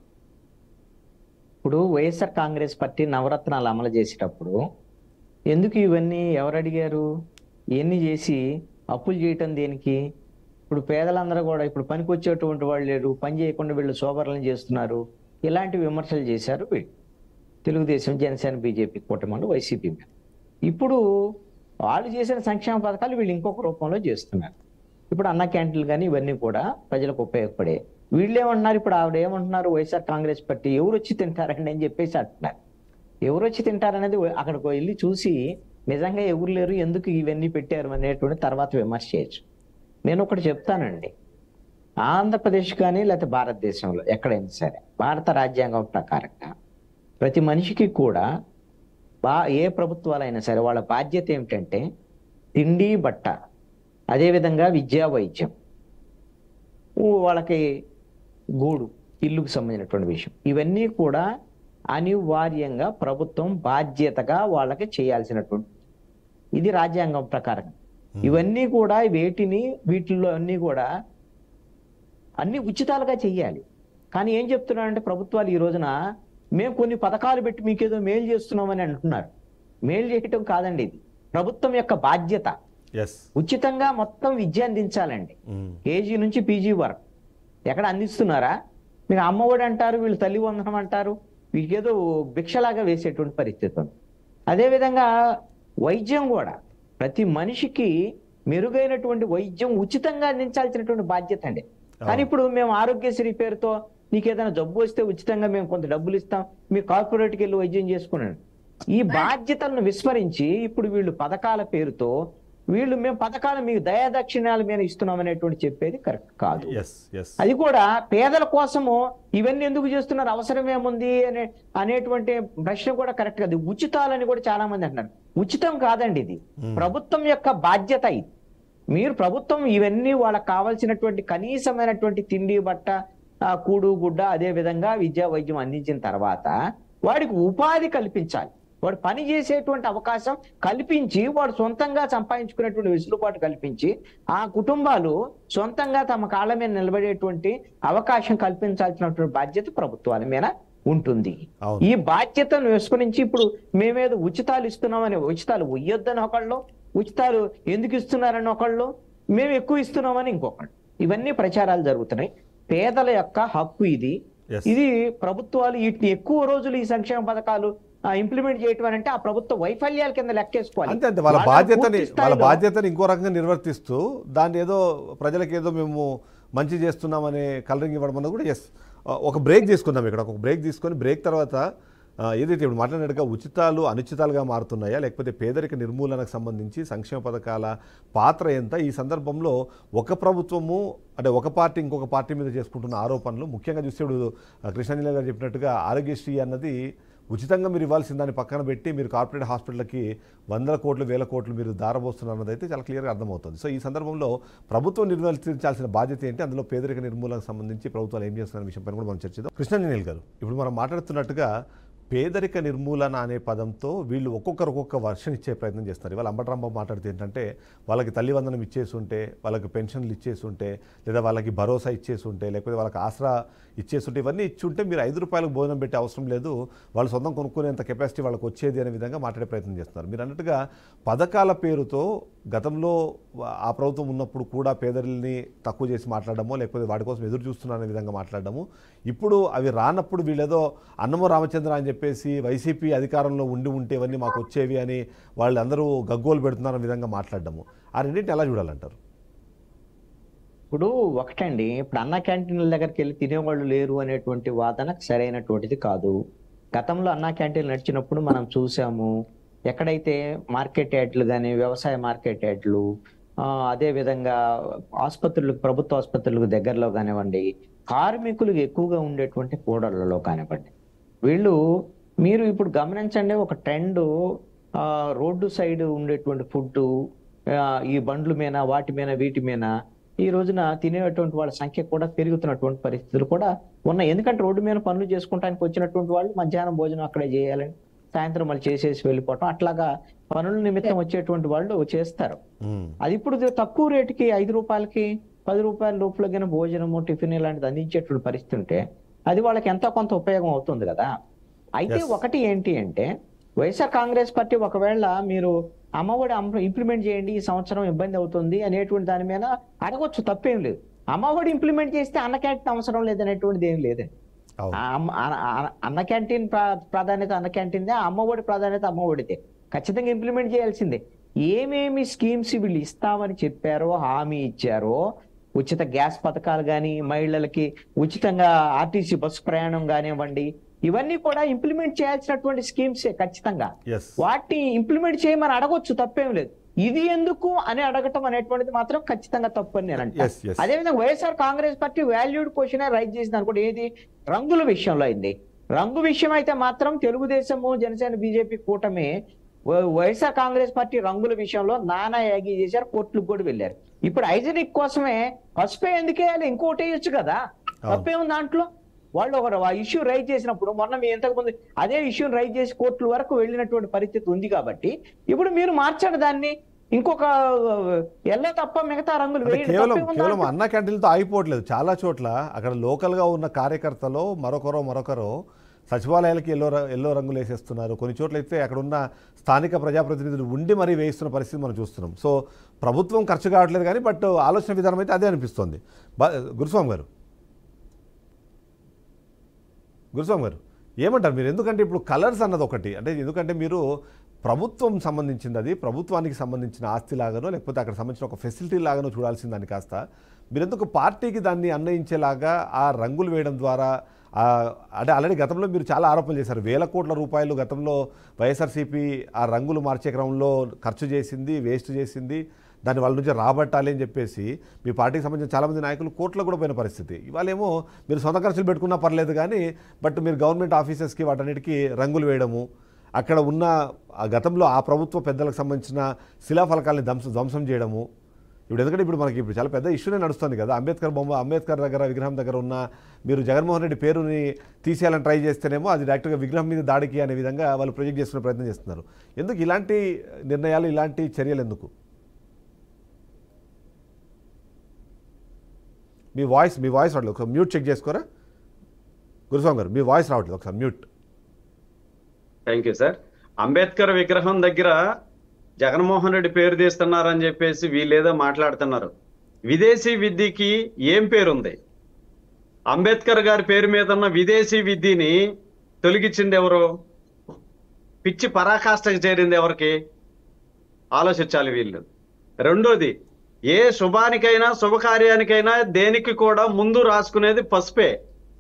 ఇప్పుడు వైఎస్ఆర్ కాంగ్రెస్ పార్టీ నవరత్నాలు అమలు చేసేటప్పుడు ఎందుకు ఇవన్నీ ఎవరు అడిగారు? ఇవన్నీ చేసి అప్పులు చేయటం దేనికి? ఇప్పుడు పేదలందరూ కూడా ఇప్పుడు పనికి వచ్చేటువంటి వాళ్ళు లేరు, పని చేయకుండా వీళ్ళు సోబర్లను చేస్తున్నారు, ఇలాంటి విమర్శలు చేశారు వీళ్ళు తెలుగుదేశం, జనసేన, బీజేపీ కూటమి, వైసీపీ. ఇప్పుడు వాళ్ళు చేసిన సంక్షేమ పథకాలు వీళ్ళు ఇంకొక రూపంలో చేస్తున్నారు. ఇప్పుడు అన్న క్యాంటీన్లు కానీ ఇవన్నీ కూడా ప్రజలకు ఉపయోగపడే. వీళ్ళు ఏమంటున్నారు? ఇప్పుడు ఆవిడ ఏమంటున్నారు? వైఎస్ఆర్ కాంగ్రెస్ పార్టీ ఎవరు వచ్చి తింటారండి అని చెప్పేసి అంటున్నారు. ఎవరు వచ్చి తింటారనేది అక్కడికి వెళ్ళి చూసి నిజంగా ఎవరు లేరు, ఎందుకు ఇవన్నీ పెట్టారు అనేటువంటి తర్వాత విమర్శ చేయొచ్చు. నేను ఒకటి చెప్తానండి, ఆంధ్రప్రదేశ్ కానీ లేకపోతే భారతదేశంలో ఎక్కడైనా సరే భారత రాజ్యాంగం ప్రకారంగా ప్రతి మనిషికి కూడా బా ఏ ప్రభుత్వాలైనా సరే వాళ్ళ బాధ్యత ఏమిటంటే తిండి, బట్ట, అదేవిధంగా విద్యా, వైద్యం, వాళ్ళకి గూడు, ఇల్లుకు సంబంధించినటువంటి విషయం, ఇవన్నీ కూడా అనివార్యంగా ప్రభుత్వం బాధ్యతగా వాళ్ళకి చేయాల్సినటువంటి ఇది రాజ్యాంగం ప్రకారం. ఇవన్నీ కూడా వేటిని వీటిల్లో అన్ని కూడా అన్ని ఉచితాలుగా చెయ్యాలి. కానీ ఏం చెప్తున్నారంటే ప్రభుత్వాలు ఈ రోజున మేము కొన్ని పథకాలు పెట్టి మీకేదో మేలు చేస్తున్నామని అంటున్నారు. మేలు చేయటం కాదండి, ఇది ప్రభుత్వం యొక్క బాధ్యత. ఉచితంగా మొత్తం విద్య అందించాలండి, కేజీ నుంచి పీజీ వరకు. ఎక్కడ అందిస్తున్నారా? మీరు అమ్మఒడి అంటారు, వీళ్ళు తల్లి వందనం అంటారు, వీళ్ళకేదో భిక్షలాగా వేసేటువంటి పరిస్థితి ఉంది. అదేవిధంగా వైద్యం కూడా ప్రతి మనిషికి మెరుగైనటువంటి వైద్యం ఉచితంగా అందించాల్సినటువంటి బాధ్యత అండి. కానీ ఇప్పుడు మేము ఆరోగ్యశ్రీ పేరుతో నీకు ఏదైనా జబ్బు వస్తే ఉచితంగా మేము కొంత డబ్బులు ఇస్తాం, మీ కార్పొరేట్కి వెళ్ళి వైద్యం చేసుకున్నాడు. ఈ బాధ్యతలను విస్మరించి ఇప్పుడు వీళ్ళు పథకాల పేరుతో వీళ్ళు మేము పథకాలు మీకు దయాదక్షిణాల మీద ఇస్తున్నాం అనేటువంటి చెప్పేది కరెక్ట్ కాదు. అది కూడా పేదల కోసము ఇవన్నీ ఎందుకు చేస్తున్నారు, అవసరం ఏముంది అనే అనేటువంటి ప్రశ్న కూడా కరెక్ట్ కాదు. ఉచితాలని కూడా చాలా మంది అంటున్నారు. ఉచితం కాదండి, ఇది ప్రభుత్వం యొక్క బాధ్యత. ఇది మీరు ప్రభుత్వం ఇవన్నీ వాళ్ళకి కావాల్సినటువంటి కనీసమైనటువంటి తిండి, బట్ట, కూడు, గుడ్డ, అదే విధంగా విద్యా, వైద్యం అందించిన తర్వాత వాడికి ఉపాధి కల్పించాలి. వాడు పని చేసేటువంటి అవకాశం కల్పించి వాడు సొంతంగా సంపాదించుకునేటువంటి వెసులుబాటు కల్పించి ఆ కుటుంబాలు సొంతంగా తమ కాళ్ళ మీద నిలబడేటువంటి అవకాశం కల్పించాల్సినటువంటి బాధ్యత ప్రభుత్వాల మీద ఉంటుంది. ఈ బాధ్యతను విస్మరించి ఇప్పుడు మేమేదో ఉచితాలు ఇస్తున్నామని, ఉచితాలు ఇయ్యొద్దని ఒకళ్ళు, ఉచితాలు ఎందుకు ఇస్తున్నారని ఒకళ్ళు, మేము ఎక్కువ ఇస్తున్నామని ఇంకొకళ్ళు, ఇవన్నీ ప్రచారాలు జరుగుతున్నాయి. పేదల యొక్క హక్కు ఇది. ఇది ప్రభుత్వాలు వీటిని ఎక్కువ రోజులు ఈ సంక్షేమ పథకాలు ఇంప్లిమెంట్ చేయటం అంటే ఆ ప్రభుత్వ వైఫల్యాల కింద లెక్కేసుకోవాలి. అంతే అంతే వాళ్ళ బాధ్యతని వాళ్ళ బాధ్యతని ఇంకో రకంగా నిర్వర్తిస్తూ దాన్ని ఏదో ప్రజలకు ఏదో మేము మంచి చేస్తున్నామనే కలరింగ్ ఇవ్వడం అన్నది కూడా ఎస్. ఒక బ్రేక్ తీసుకుందాం ఇక్కడ, ఒక బ్రేక్ తీసుకొని బ్రేక్ తర్వాత ఏదైతే ఇప్పుడు మాట్లాడినట్టుగా ఉచితాలు అనుచితాలుగా మారుతున్నాయా, లేకపోతే పేదరిక నిర్మూలనకు సంబంధించి సంక్షేమ పథకాల పాత్ర ఎంత, ఈ సందర్భంలో ఒక ప్రభుత్వము అంటే ఒక పార్టీ ఇంకొక పార్టీ మీద చేసుకుంటున్న ఆరోపణలు ముఖ్యంగా చూస్తే ఇప్పుడు కృష్ణాంజలి గారు చెప్పినట్టుగా ఆరోగ్యశ్రీ అన్నది ఉచితంగా మీరు ఇవ్వాల్సిన దాన్ని పక్కన పెట్టి మీరు కార్పొరేట్ హాస్పిటల్కి వందల కోట్లు వేల కోట్లు మీరు దారబోస్తున్నారు అన్నది అయితే చాలా క్లియర్గా అర్థమవుతుంది. సో ఈ సందర్భంలో ప్రభుత్వం నిర్వర్తించాల్సిన బాధ్యత ఏంటి, అందులో పేదరిక నిర్మూలనకు సంబంధించి ప్రభుత్వాలు ఏం చేస్తున్న విషయం పైన కూడా మనం చర్చిద్దాం. కృష్ణాంజనేయులు గారు, ఇప్పుడు మనం మాట్లాడుతున్నట్టుగా పేదరిక నిర్మూలన అనే పదంతో వీళ్ళు ఒక్కొక్కరు ఒక్కొక్క వర్షన్ ఇచ్చే ప్రయత్నం చేస్తారు. ఇవాళ అంబటరాంబాబు మాట్లాడితే ఏంటంటే వాళ్ళకి తల్లి వందనం ఇచ్చేసి ఉంటే, వాళ్ళకి పెన్షన్లు ఇచ్చేసి ఉంటే, లేదా వాళ్ళకి భరోసా ఇచ్చేసి ఉంటే, లేకపోతే వాళ్ళకి ఆసరా ఇచ్చేసి ఉంటే, ఇవన్నీ ఇచ్చి ఉంటే మీరు ఐదు రూపాయలకు భోజనం పెట్టే అవసరం లేదు, వాళ్ళు సొంతం కొనుక్కునేంత కెపాసిటీ వాళ్ళకి వచ్చేది అనే విధంగా మాట్లాడే ప్రయత్నం చేస్తున్నారు. మీరు అన్నట్టుగా పథకాల పేరుతో గతంలో ఆ ప్రభుత్వం ఉన్నప్పుడు కూడా పేదరిని తక్కువ చేసి మాట్లాడడమో, లేకపోతే వాటి కోసం ఎదురు చూస్తున్నారనే విధంగా మాట్లాడడము, ఇప్పుడు అవి రానప్పుడు వీళ్ళేదో అన్నమో రామచంద్ర అని చెప్పేసి వైసీపీ అధికారంలో ఉండి ఉంటే ఇవన్నీ మాకు వచ్చేవి అని వాళ్ళందరూ గగ్గోలు పెడుతున్నారనే విధంగా మాట్లాడడము, ఆ రెండింటిని ఎలా చూడాలంటారు? ఇప్పుడు ఒకటండి, ఇప్పుడు అన్న క్యాంటీన్ల దగ్గరికి వెళ్ళి తినేవాళ్ళు లేరు అనేటువంటి వాదన సరైనటువంటిది కాదు. గతంలో అన్న క్యాంటీన్లు నడిచినప్పుడు మనం చూసాము, ఎక్కడైతే మార్కెట్ యార్డ్లు కానీ, వ్యవసాయ మార్కెట్ యార్డ్లు, అదే విధంగా ఆసుపత్రులకు, ప్రభుత్వ ఆసుపత్రులకు దగ్గరలో కానివ్వండి, కార్మికులకు ఎక్కువగా ఉండేటువంటి కూడళ్లలో కానివ్వండి, వీళ్ళు మీరు ఇప్పుడు గమనించండి, ఒక ట్రెండ్ రోడ్డు సైడ్ ఉండేటువంటి ఫుడ్, ఈ బండ్ల మీద, వాటి మీద, వీటి మీద ఈ రోజున తినేటువంటి వాళ్ళ సంఖ్య కూడా పెరుగుతున్నటువంటి పరిస్థితులు కూడా ఉన్నాయి. ఎందుకంటే రోడ్డు మీద పనులు చేసుకుంటానికి వచ్చినటువంటి వాళ్ళు మధ్యాహ్నం భోజనం అక్కడే చేయాలని, సాయంత్రం మళ్ళీ చేసేసి వెళ్ళిపోవటం, అట్లాగా పనుల నిమిత్తం వచ్చేటువంటి వాళ్ళు చేస్తారు. అది ఇప్పుడు తక్కువ రేటుకి ఐదు రూపాయలకి పది రూపాయల లోపల కింద భోజనము, టిఫిన్ ఇలాంటిది అందించేటువంటి పరిస్థితి ఉంటే అది వాళ్ళకి ఎంతో కొంత ఉపయోగం అవుతుంది కదా. అయితే ఒకటి ఏంటి అంటే, వైఎస్ఆర్ కాంగ్రెస్ పార్టీ ఒకవేళ మీరు అమ్మఒడి ఇంప్లిమెంట్ చేయండి, ఈ సంవత్సరం ఇబ్బంది అవుతుంది అనేటువంటి దాని మీద అడగొచ్చు, తప్పేం లేదు. అమ్మఒడి ఇంప్లిమెంట్ చేస్తే అన్న క్యాంటీన్ అవసరం లేదనేటువంటిది ఏం లేదండి. అన్న క్యాంటీన్ ప్రాధాన్యత అన్న క్యాంటీన్దే, అమ్మఒడి ప్రాధాన్యత అమ్మఒడిదే. ఖచ్చితంగా ఇంప్లిమెంట్ చేయాల్సిందే. ఏమేమి స్కీమ్స్ వీళ్ళు ఇస్తామని చెప్పారో, హామీ ఇచ్చారో, ఉచిత గ్యాస్ పథకాలు కానీ, మహిళలకి ఉచితంగా ఆర్టీసీ బస్సు ప్రయాణం కానివ్వండి, ఇవన్నీ కూడా ఇంప్లిమెంట్ చేయాల్సినటువంటి స్కీమ్సే ఖచ్చితంగా. వాటిని ఇంప్లిమెంట్ చేయమని అడగొచ్చు, తప్పేం లేదు. ఇది ఎందుకు అని అడగటం అనేటువంటిది మాత్రం ఖచ్చితంగా తప్పు అని నేను అంటాను. అదేవిధంగా YSR Congress party valued question raise చేసింది అనుకోండి, ఏది రంగుల విషయంలో అయింది. రంగు విషయం అయితే మాత్రం తెలుగుదేశము, జనసేన, బీజేపీ కూటమి వైఎస్ఆర్ కాంగ్రెస్ పార్టీ రంగుల విషయంలో నానా యాగి చేశారు, కోర్టులకు కూడా వెళ్ళారు. ఇప్పుడు హైజెనిక్ కోసమే పసుపే ఎందుకు వేయాలి, ఇంకోటి వేయొచ్చు కదా, తప్పేముంది దాంట్లో. వాళ్ళు ఒక ఇష్యూ రైజ్ చేసినప్పుడు, మొన్న మీ ఇంతకుముందు అదే ఇష్యూని రైజ్ చేసి కోర్టుల వరకు వెళ్ళినటువంటి పరిస్థితి ఉంది కాబట్టి ఇప్పుడు మీరు మార్చండి దాన్ని, ఇంకొక ఎల్లో తప్ప మిగతా రంగులు కేవలం కేవలం అన్న క్యాంటీన్లతో ఆగిపోవట్లేదు. చాలా చోట్ల అక్కడ లోకల్గా ఉన్న కార్యకర్తలు మరొకరో మరొకరో సచివాలయాలకి ఎల్లో ఎల్లో రంగులు వేసేస్తున్నారు. కొన్ని చోట్ల అయితే అక్కడ ఉన్న స్థానిక ప్రజాప్రతినిధులు ఉండి మరీ వేయిస్తున్న పరిస్థితి మనం చూస్తున్నాం. సో ప్రభుత్వం ఖర్చు కావట్లేదు కానీ, బట్ ఆలోచన విధానం అయితే అదే అనిపిస్తుంది. గురుస్వామి గారు గురుస్వామి గారు ఏమంటారు మీరు? ఎందుకంటే ఇప్పుడు కలర్స్ అన్నది ఒకటి, అంటే ఎందుకంటే మీరు ప్రభుత్వం సంబంధించింది, అది ప్రభుత్వానికి సంబంధించిన ఆస్తి లాగానో లేకపోతే అక్కడ సంబంధించిన ఒక ఫెసిలిటీ లాగానో చూడాల్సిన దాన్ని కాస్త మీరు ఎందుకు పార్టీకి దాన్ని అన్వయించేలాగా ఆ రంగులు వేయడం ద్వారా, అంటే ఆల్రెడీ గతంలో మీరు చాలా ఆరోపణలు చేశారు, వేల కోట్ల రూపాయలు గతంలో వైఎస్ఆర్సీపీ ఆ రంగులు మార్చే క్రమంలో ఖర్చు చేసింది, వేస్ట్ చేసింది, దాన్ని వాళ్ళ నుంచి రాబట్టాలి అని చెప్పేసి మీ పార్టీకి సంబంధించిన చాలామంది నాయకులు కోర్టులో కూడా పోయిన పరిస్థితి. ఇవాళేమో మీరు సొంత ఖర్చులు పెట్టుకున్నా పర్లేదు కానీ, బట్ మీరు గవర్నమెంట్ ఆఫీసెస్కి వాటన్నిటికీ రంగులు వేయడము, అక్కడ ఉన్న గతంలో ఆ ప్రభుత్వ పెద్దలకు సంబంధించిన శిలాఫలకాలని ధ్వంసం ధ్వంసం చేయడము. ఇప్పుడు ఎందుకంటే ఇప్పుడు మనకి ఇప్పుడు చాలా పెద్ద ఇష్యూనే నడుస్తుంది కదా, అంబేద్కర్ బొమ్మ, అంబేద్కర్ దగ్గర విగ్రహం దగ్గర ఉన్న మీరు జగన్మోహన్ రెడ్డి పేరుని తీసేయాలని ట్రై చేస్తేనేమో అది డైరెక్ట్గా విగ్రహం మీద దాడికి అనే విధంగా వాళ్ళు ప్రొజెక్ట్ చేసుకునే ప్రయత్నం చేస్తున్నారు. ఎందుకు ఇలాంటి నిర్ణయాలు, ఇలాంటి చర్యలు ఎందుకు? మీ వాయిస్ మీ వాయిస్ రావట్లేదు, ఒకసారి మ్యూట్ చెక్ చేసుకోరా గురుస్వామి గారు, మీ వాయిస్ రావట్లేదు, ఒకసారి mute. Thank you sir. Ambedkar విగ్రహం దగ్గర జగన్మోహన్ రెడ్డి పేరు తీస్తున్నారని చెప్పేసి వీళ్ళేదో మాట్లాడుతున్నారు. విదేశీ విద్యకి ఏం పేరుంది? అంబేద్కర్ గారి పేరు మీద ఉన్న విదేశీ విద్యని తొలగించింది ఎవరు? పిచ్చి పరాకాష్ఠకు చేరింది ఎవరికి? ఆలోచించాలి వీళ్ళు. రెండోది, ఏ శుభానికైనా శుభకార్యానికైనా దేనికి కూడా ముందు రాసుకునేది పసుపే.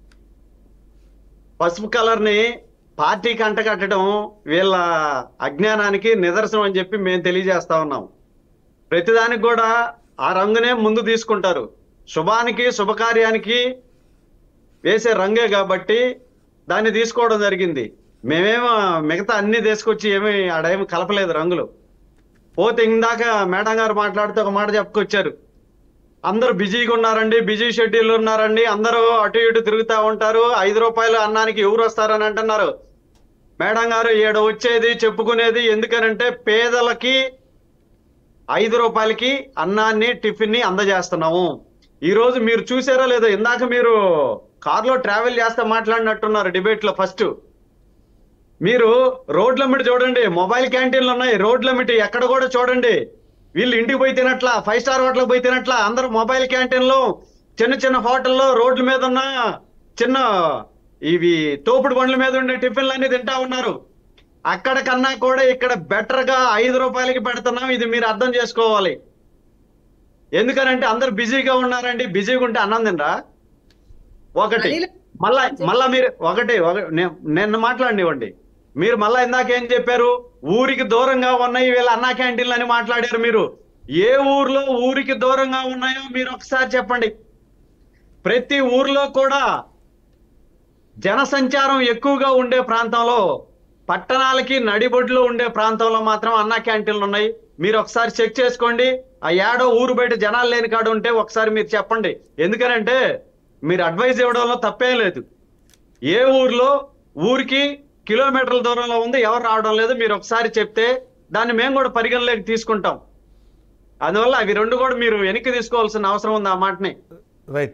పసుపు కలర్ని పార్టీకి అంటగట్టడం వీళ్ళ అజ్ఞానానికి నిదర్శనం అని చెప్పి మేము తెలియజేస్తా ఉన్నాం. ప్రతిదానికి కూడా ఆ రంగునే ముందు తీసుకుంటారు. శుభానికి శుభకార్యానికి వేసే రంగే కాబట్టి దాన్ని తీసుకోవడం జరిగింది. మేమేమో మిగతా అన్ని తీసుకొచ్చి ఏమి ఆడేమి కలపలేదు రంగులు. పోతే ఇందాక మేడం గారు మాట్లాడితే ఒక మాట చెప్పుకొచ్చారు, అందరూ బిజీగా ఉన్నారండి, బిజీ షెడ్యూల్ ఉన్నారండి, అందరూ అటు ఇటు తిరుగుతూ ఉంటారు, ఐదు రూపాయలు అన్నానికి ఎవరు వస్తారని అంటున్నారు. మేడం గారు ఈడ వచ్చేది చెప్పుకునేది ఎందుకనంటే పేదలకి ఐదు రూపాయలకి అన్నాన్ని టిఫిన్ ని అందజేస్తున్నాము. ఈ రోజు మీరు చూసారో లేదో, ఇందాక మీరు కార్లో ట్రావెల్ చేస్తే మాట్లాడినట్టున్నారు డిబేట్ లో. ఫస్ట్ మీరు రోడ్ల మీద చూడండి, మొబైల్ క్యాంటీన్లు ఉన్నాయి రోడ్ల మీద, ఎక్కడ కూడా చూడండి. వీళ్ళు ఇంటికి పోయి తినట్లా, ఫైవ్ స్టార్ హోటల్కి పోయి తినట్లా, అందరూ మొబైల్ క్యాంటీన్లో చిన్న చిన్న హోటల్లో రోడ్ల మీద ఉన్న చిన్న ఇవి తోపుడు బండ్ల మీద ఉండే టిఫిన్లు అన్ని తింటా ఉన్నారు. అక్కడ కన్నా కూడా ఇక్కడ బెటర్ గా ఐదు రూపాయలకి పెడుతున్నాం. ఇది మీరు అర్థం చేసుకోవాలి. ఎందుకనంటే అందరు బిజీగా ఉన్నారండి, బిజీగా ఉంటే అన్నం తినరా? ఒకటి మళ్ళా మళ్ళా మీరు ఒకటి నేను మాట్లాడినివ్వండి. మీరు మళ్ళా ఇందాక ఏం చెప్పారు, ఊరికి దూరంగా ఉన్నాయి వీళ్ళ అన్నా క్యాంటీన్లు అని మాట్లాడారు. మీరు ఏ ఊర్లో ఊరికి దూరంగా ఉన్నాయో మీరు ఒకసారి చెప్పండి. ప్రతి ఊర్లో కూడా జనసంచారం ఎక్కువగా ఉండే ప్రాంతంలో, పట్టణాలకి నడిబొడ్లో ఉండే ప్రాంతంలో మాత్రం అన్నా క్యాంటీన్లు ఉన్నాయి. మీరు ఒకసారి చెక్ చేసుకోండి. ఆ ఏడో ఊరు బయట జనాలు లేని కాడ ఉంటే ఒకసారి మీరు చెప్పండి. ఎందుకనంటే మీరు అడ్వైజ్ ఇవ్వడంలో తప్పేం లేదు. ఏ ఊర్లో ఊరికి కిలోమీటర్ల దూరంలో ఉంది, ఎవరు రావడం లేదు, మీరు ఒకసారి చెప్తే దాన్ని మేము కూడా పరిగణలోకి తీసుకుంటాం. అందువల్ల అవి రెండు కూడా మీరు వెనక్కి తీసుకోవాల్సిన అవసరం ఉంది ఆ మాటని. రైట్.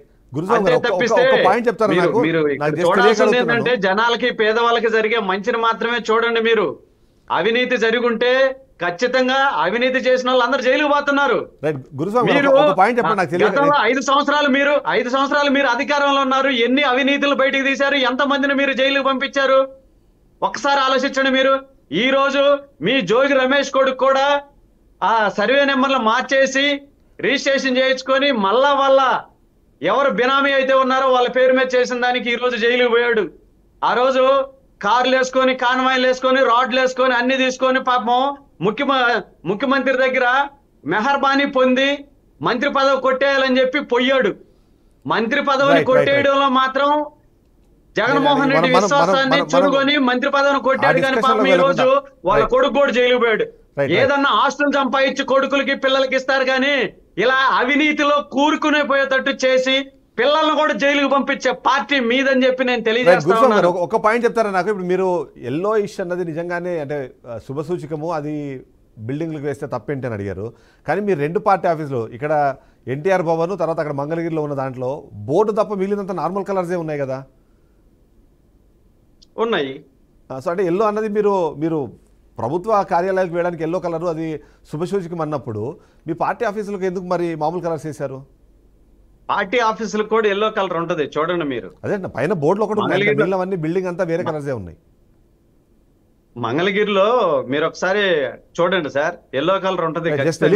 చూడాల్సింది ఏంటంటే జనాలకి పేదవాళ్ళకి జరిగే మంచిని మాత్రమే చూడండి. మీరు అవినీతి జరిగి ఉంటే ఖచ్చితంగా అవినీతి చేసిన వాళ్ళు అందరు జైలుకు పోతున్నారు. మీరు గతంలో ఐదు సంవత్సరాలు మీరు ఐదు సంవత్సరాలు మీరు అధికారంలో ఉన్నారు, ఎన్ని అవినీతులు బయటికి తీశారు, ఎంత మందిని మీరు జైలుకు పంపించారు ఒకసారి ఆలోచించండి. మీరు ఈ రోజు మీ జోగి రమేష్ కొడుకు కూడా ఆ సర్వే నెంబర్లు మార్చేసి రిజిస్ట్రేషన్ చేయించుకొని మళ్ళా వాళ్ళ ఎవరు బినామీ అయితే ఉన్నారో వాళ్ళ పేరు మీద చేసిన దానికి ఈ రోజు జైలుకు పోయాడు. ఆ రోజు కార్లు వేసుకొని, కాన్వాయిలు వేసుకొని, రాడ్లు వేసుకొని అన్ని తీసుకొని పాపం ముఖ్య ముఖ్యమంత్రి దగ్గర మెహర్బానీ పొంది మంత్రి పదవి కొట్టేయాలని చెప్పి పోయాడు. మంత్రి పదవిని కొట్టేయడంలో మాత్రం జగన్మోహన్ రెడ్డి విశ్వాసాన్ని చురుకొని మంత్రి పదవిని కొట్టాడు. కానీ పాపం ఈ రోజు వాళ్ళ కొడుకు కూడా జైలుకు పోయాడు. ఏదన్నా ఆస్తులు సంపాదించి కొడుకులకి పిల్లలకి ఇస్తారు కానీ ఇలా అవినీతిలో కూరుకునే పోయేటట్టు చేసి పిల్లలను కూడా జైలుకు పంపించే పార్టీ మీదని చెప్పి నేను తెలియజేస్తాను. ఒక పాయింట్ చెప్తారా నాకు? ఇప్పుడు మీరు ఎల్లో ఇష్ అన్నది నిజంగానే అంటే శుభసూచకము, అది బిల్డింగ్లకు వేస్తే తప్పేంటి అని అడిగారు. కానీ మీరు రెండు పార్టీ ఆఫీసులు ఇక్కడ ఎన్టీఆర్ భవన్, తర్వాత అక్కడ మంగళగిరిలో ఉన్న దాంట్లో బోర్డు తప్ప మిగిలినంత నార్మల్ కలర్సే ఉన్నాయి కదా? ఉన్నాయి. సో అంటే ఎల్లో అన్నది మీరు మీరు ప్రభుత్వ కార్యాలయాలకు వేయడానికి ఎల్లో కలరు అది శుభసూచకం అన్నప్పుడు మీ పార్టీ ఆఫీసులకు ఎందుకు మరి మామూలు కలర్స్ వేశారు? పార్టీ ఆఫీసులకు కూడా ఎల్లో కలర్ ఉంటది చూడండి మీరు. అదే పైన బోర్డులో కూడా మిగిలినవన్నీ బిల్డింగ్ అంతా వేరే కలర్సే ఉన్నాయి. మంగళగిరిలో మీరు ఒకసారి చూడండి సార్, ఎల్లో కలర్ ఉంటది.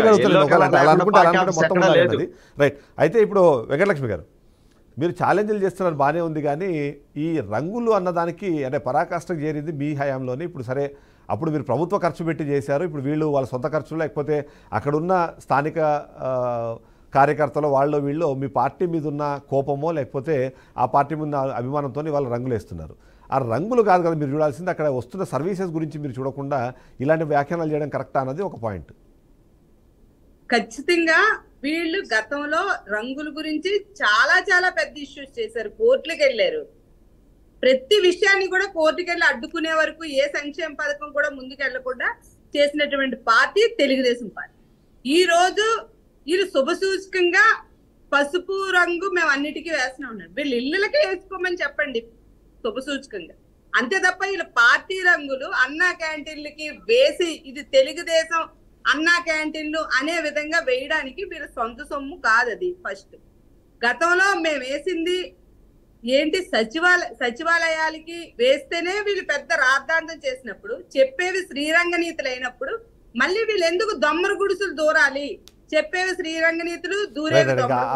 రైట్. అయితే ఇప్పుడు వెంకటలక్ష్మి గారు, మీరు ఛాలెంజ్లు చేస్తున్నారు బాగానే ఉంది, కానీ ఈ రంగులు అన్నదానికి అంటే పరాకాష్ఠకు చేరింది మీ హయాంలోనే. ఇప్పుడు సరే, అప్పుడు మీరు ప్రభుత్వ ఖర్చు పెట్టి చేశారు, ఇప్పుడు వీళ్ళు వాళ్ళ సొంత ఖర్చులు లేకపోతే అక్కడున్న స్థానిక కార్యకర్తలు వాళ్ళు వీళ్ళు మీ పార్టీ మీద ఉన్న కోపమో లేకపోతే ఆ పార్టీ మీద అభిమానంతో వాళ్ళు రంగులు వేస్తున్నారు. ఆ రంగులు కాదు కదా మీరు చూడాల్సింది, అక్కడ వస్తున్న సర్వీసెస్ గురించి మీరు చూడకుండా ఇలాంటి వ్యాఖ్యానాలు చేయడం కరెక్టా అన్నది ఒక పాయింట్. ఖచ్చితంగా వీళ్ళు గతంలో రంగుల గురించి చాలా చాలా పెద్ద ఇష్యూస్ చేశారు, కోర్టులకు వెళ్ళారు. ప్రతి విషయాన్ని కూడా కోర్టుకు వెళ్ళి అడ్డుకునే వరకు ఏ సంక్షేమ పథకం కూడా ముందుకు వెళ్లకుండా చేసినటువంటి పార్టీ తెలుగుదేశం పార్టీ. ఈ రోజు వీళ్ళు శుభసూచకంగా పసుపు రంగు మేము అన్నిటికీ వేస్తూనే ఉన్నాం. వీళ్ళు ఇళ్ళకే వేసుకోమని చెప్పండి శుభసూచకంగా, అంతే తప్ప వీళ్ళ పార్టీ రంగులు అన్నా క్యాంటీన్లకి వేసి ఇది తెలుగుదేశం అన్నా క్యాంటీన్లు అనే విధంగా వేయడానికి వీళ్ళ సొంత సొమ్ము కాదు. అది ఫస్ట్. గతంలో మేము వేసింది ఏంటి, సచివాలయ సచివాలయాలకి వేస్తేనే వీళ్ళు పెద్ద రాద్ధాంతం చేసినప్పుడు, చెప్పేవి శ్రీరంగ నీతులు అయినప్పుడు మళ్ళీ వీళ్ళు ఎందుకు దొమ్మర గుడుసులు దూరాలి? చెప్పేవి శ్రీరంగ నీతులు, దూరేవి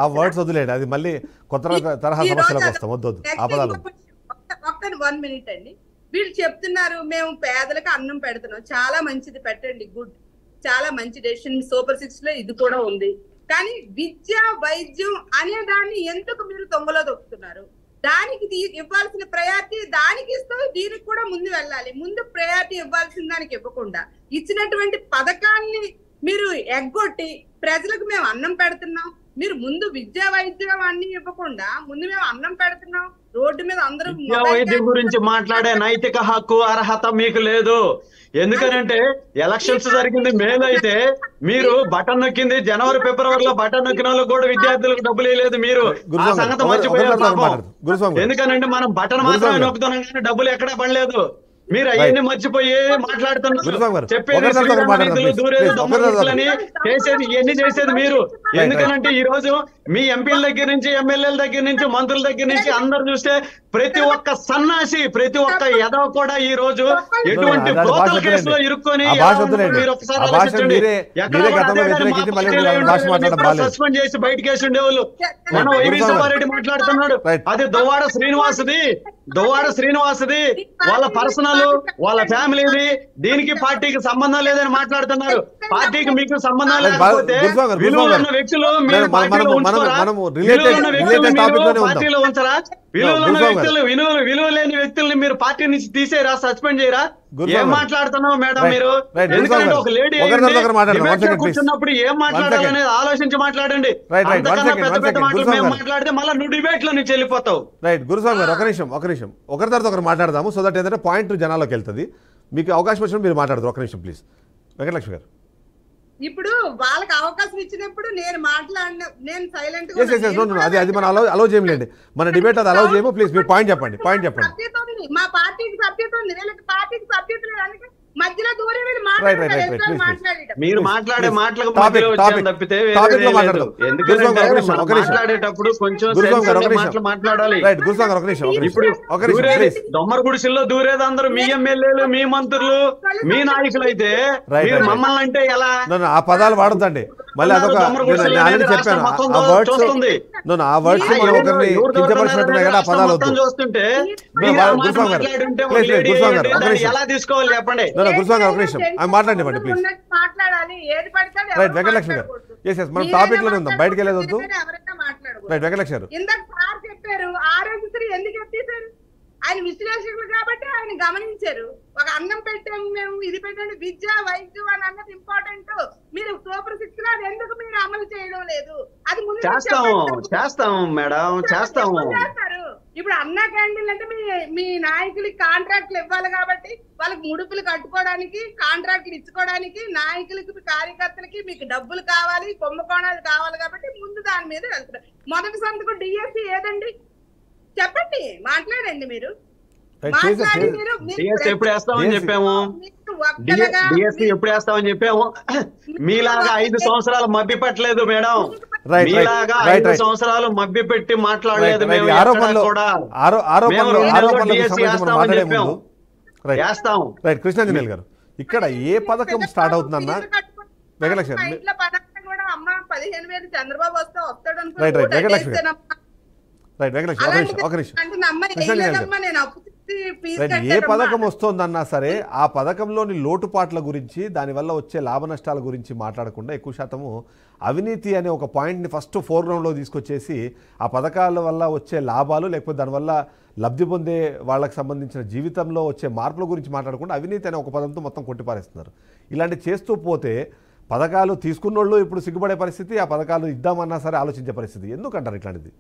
ఒక్క వన్ మినిట్ అండి. వీళ్ళు చెప్తున్నారు మేము పేదలకు అన్నం పెడుతున్నాం, చాలా మంచిది, పెట్టండి, గుడ్, చాలా మంచి డెసిషన్. సూపర్ సిక్స్ లో ఇది కూడా ఉంది. కానీ విద్య వైద్యం అనే దాన్ని ఎందుకు మీరు తొంగలో తొక్కుతున్నారు? దానికి దీ- ఇవ్వాల్సిన ప్రయారిటీ దానికి ఇస్తూ దీనికి కూడా ముందు వెళ్ళాలి. ముందు ప్రయారిటీ ఇవ్వాల్సిన దానికి ఇవ్వకుండా ఇచ్చినటువంటి పథకాన్ని మీరు ఎగ్గొట్టి ప్రజలకు మేము అన్నం పెడుతున్నాం, మీరు ముందు విద్యా వైద్యం అన్ని ఇవ్వకుండా ముందు మేము అన్నం పెడుతున్నాం, రోడ్డు మీద అందరూ విద్యా వైద్యం గురించి మాట్లాడే నైతిక హక్కు అర్హత మీకు లేదు. ఎందుకనంటే ఎలక్షన్స్ జరిగింది మేలు అయితే మీరు బటన్ నొక్కింది జనవరి ఫిబ్రవరిలో బటన్ నొక్కిన వాళ్ళకి కూడా విద్యార్థులకు డబ్బులు వేయలేదు. మీరు ఆ సంగతి మర్చిపోయారు పాపం. ఎందుకనంటే మనం బటన్ మాత్రమే నొక్కుతున్నాం కానీ డబ్బులు ఎక్కడా పడలేదు. మీరు అవన్నీ మర్చిపోయి మాట్లాడుతున్నారు. చెప్పేది చేసేది ఇవన్నీ చేసేది మీరు. ఎందుకనంటే ఈ రోజు మీ ఎంపీల దగ్గర నుంచి ఎమ్మెల్యేల దగ్గర నుంచి మంత్రుల దగ్గర నుంచి అందరు చూస్తే ప్రతి ఒక్క సన్నాసి ప్రతి ఒక్క యదవ కూడా ఈ రోజు ఎటువంటి బ్రోకల్ కేసులో ఇరుక్కొని మీరు ఒకసారి ఆలోచించండి. సస్పెండ్ చేసి బయటకు వేసి ఉండేవాళ్ళు. మనం వైవి సుబ్బారెడ్డి మాట్లాడుతున్నాడు, అది దువ్వాడ శ్రీనివాసుది దువ్వాడ శ్రీనివాసుది వాళ్ళ పర్సనల్ వాళ్ళ ఫ్యామిలీది, దీనికి పార్టీకి సంబంధం లేదని మాట్లాడుతున్నారు. పార్టీకి మీకు సంబంధం లేకపోతే విలువలు ఉన్న వ్యక్తులు మీరు పార్టీలో ఉంచుతారా? విలువలు ఉన్న వ్యక్తులు మీరు పార్టీలో ఉంచరా? విలువలు ఉన్న వ్యక్తులు విలువ విలువ లేని వ్యక్తుల్ని మీరు పార్టీ నుంచి తీసేయరా, సస్పెండ్ చేయరా? ఏం మాట్లాడుతున్నావు మేడం మీరు? ఎందుకంటే ఒక లేడీ కూర్చున్నప్పుడు ఏం మాట్లాడాలనేది ఆలోచించి మాట్లాడండి. అంతకన్నా పెద్ద పెద్ద మాటలు మేము మాట్లాడితే మళ్ళీ నువ్వు డిబేట్ లో నుంచి వెళ్ళిపోతావు. రైట్ గురుస్వామి గారు, ఒక నిమిషం ఒక నిమిషం ఒకరి తర్వాత ఒకరు మాట్లాడదాము. సో దట్ ఏంటంటే పాయింట్ జనాల్లోకి వెళ్తుంది. మీకు అవకాశం వచ్చినప్పుడు మీరు మాట్లాడతారు. ఒక నిమిషం ప్లీజ్. వెంకటలక్ష్మి గారు, ఇప్పుడు వాళ్ళకి అవకాశం ఇచ్చినప్పుడు నేను మాట్లాడిన నేను సైలెంట్ అది అది మనం అలౌ అలౌ చేయలేండి. మన డిబేట్ అది అలౌ చేయము. ప్లీజ్ మీరు పాయింట్ చెప్పండి పాయింట్ చెప్పండి సభ్యత ఉంది, మా పార్టీకి సభ్యత ఉంది, వీళ్ళకి పార్టీకి సభ్యత లేదు. అందుకే మధ్యలో దూరం వీళ్ళు Right, right, right, right. మాట్లాడారు. Please, please. మాట్లాడేటప్పుడు మీరు మాట్లాడే మాటలకు Topic, మధ్యలో వచ్చాను topic. తప్పితే Topic లో వేరే మాట్లాడదాం. లేదు. ఎందుకంటే గురుస్వామి గారు, ఒక నిమిషం, మనం ఒక నిమిషం. మాట్లాడేటప్పుడు కొంచెం గురుస్వామి గారు, ఒక sense ఉండే నిమిషం. మాటలు మాట్లాడాలి. రైట్ గురుస్వామి గారు, ఒక నిమిషం ఒక ఇప్పుడు నిమిషం ఒక నిమిషం దూరేది ప్లీజ్. దొమ్మర గుడిసెల్లో దూరేది అందరూ మీ ఎమ్మెల్యేలు మీ మంత్రులు మీ నాయకులు అయితే Right, మీరు right. మమ్మల్ని అంటే ఎలా? నన్ను ఆ పదాలు వాడొద్దండి. మళ్ళీ అదొక దొమ్మర గుడిసెలు నేను ఆల్రెడీ అనేది చెప్పాను. రాష్ట్రం ఆ మొత్తం వర్డ్స్ చూస్తుంది. నన్ను ఆ వర్డ్స్ ఆ మనం ఎవరు- ఒకరిని ఎవరు కించపరిచినట్టున్నాయి కానీ ఆ రాష్ట్రం పదాలు మొత్తం వద్దు. చూస్తుంటే No, మీరు ఆ మాట గురుస్వామి గారు, మాట్లాడుంటే ఒక please, please, లేడీ గురుస్వామి గారు, ఒక దాన్ని నిమిషం. ఎలా తీసుకోవాలి చెప్పండి. No, no, గురుస్వామి గారు, ఒక నిమిషం. అవి మాట్లాడండి ప్లీజ్. ఉన్నట్టు మాట్లాడాలి, ఏది పడితే అది రైట్ ఎవరు వెంకటలక్ష్మి గారు, మాట్లాడకూడదు. ఎస్ ఎస్ మనం మీరైనా టాపిక్ లోనే ఉందాం, బయటకు వెళ్ళేది వద్దు. మాట్లాడకూడదు, ఎవరైనా మాట్లాడకూడదు. రైట్ వెంకటలక్ష్మి గారు, ఇందాక సార్ చెప్పారు ఆరోగ్యశ్రీ ఎందుకు ఎత్తేసారు, ఆయన విశ్లేషకులు కాబట్టి ఆయన గమనించారు. ఒక అన్నం పెట్టాము మేము, ఇది పెట్టండి, విద్య వైద్యం అని అన్నది ఇంపార్టెంట్. మీరు సూపర్ సిక్స్ అది ఎందుకు మీరు అమలు చేయడం లేదు? అది ముందు మీరు చేస్తాము చెప్పండి. చేస్తాము మేడం చేస్తాము. ఎప్పుడు చేస్తారు? ఇప్పుడు అన్నా క్యాంటీన్ అంటే మీ మీ నాయకులకి కాంట్రాక్ట్లు ఇవ్వాలి కాబట్టి వాళ్ళకి ముడుపులు కట్టుకోవడానికి కాంట్రాక్ట్లు ఇచ్చుకోవడానికి నాయకులకి కార్యకర్తలకి మీకు డబ్బులు కావాలి, కుంభకోణాలు కావాలి కాబట్టి ముందు దాని మీద వెళ్తున్నారు. మొదటి సంతకం డిఎస్సి ఏదండి చెప్పండి, మాట్లాడండి మీరు. రైట్ మాట్లాడి చేసేసి మీరు మీరు డిఎస్సి ఎప్పుడు వేస్తామని చెప్పాము. మీరు ఒక్కలుగా డిఎస్సి ఎప్పుడు వేస్తామని చెప్పాము. మీలాగా ఐదు సంవత్సరాలు మభ్య పెట్టలేదు మేడం. రైట్ మీలాగా రైట్ ఐదు రైట్ సంవత్సరాలు మభ్య పెట్టి మాట్లాడలేదు రైట్ మేము రైట్ ఎక్కడా ఆరోపణలు కూడా. ఆరో- ఆరోపణలు మేము రెండు ఆరోపణలకు నెలల్లో సంబంధించి మనం వేస్తామని మాట్లాడే చెప్పాము. ముందు రైట్ వేస్తాం. రైట్ కృష్ణాంజనేయులు గారు, ఇక్కడ ఏ పథకం స్టార్ట్ అవుతుందన్నా వెంకటలక్ష్మి మా గారు, ఇంట్లో పథకం కూడా అమ్మ పదిహేను వేలు చంద్రబాబు వస్తే వస్తాడు అనుకో, రైట్, రైట్, ఓటు వెంకటలక్ష్మి గారు. అట్టేసానమ్మా. రైట్ వెంకటలక్ష్మి ఒక నిమిషం ఒక నిమిషం అంటే నా అమ్మ కృష్ణాంజనేయులు గారు. వేయలేదమ్మా, నేను అప్పు తెచ్చి ఫీజు రైట్ ఏ కట్టానమ్మా. పథకం వస్తోందన్నా సరే ఆ పథకంలోని లోటుపాట్ల గురించి దానివల్ల వచ్చే లాభ నష్టాల గురించి మాట్లాడకుండా ఎక్కువ శాతము అవినీతి అనే ఒక పాయింట్ని ఫస్ట్ ఫోర్గ్రౌండ్లో తీసుకొచ్చేసి ఆ పథకాల వల్ల వచ్చే లాభాలు లేకపోతే దానివల్ల లబ్ధి పొందే వాళ్ళకి సంబంధించిన జీవితంలో వచ్చే మార్పుల గురించి మాట్లాడకుండా అవినీతి అనే ఒక పదంతో మొత్తం కొట్టిపారేస్తున్నారు. ఇలాంటి చేస్తూ పోతే పథకాలు తీసుకున్నోళ్ళు ఇప్పుడు సిగ్గుపడే పరిస్థితి, ఆ పథకాలు ఇద్దామన్నా సరే ఆలోచించే పరిస్థితి. ఎందుకంటారు ఇట్లాంటిది?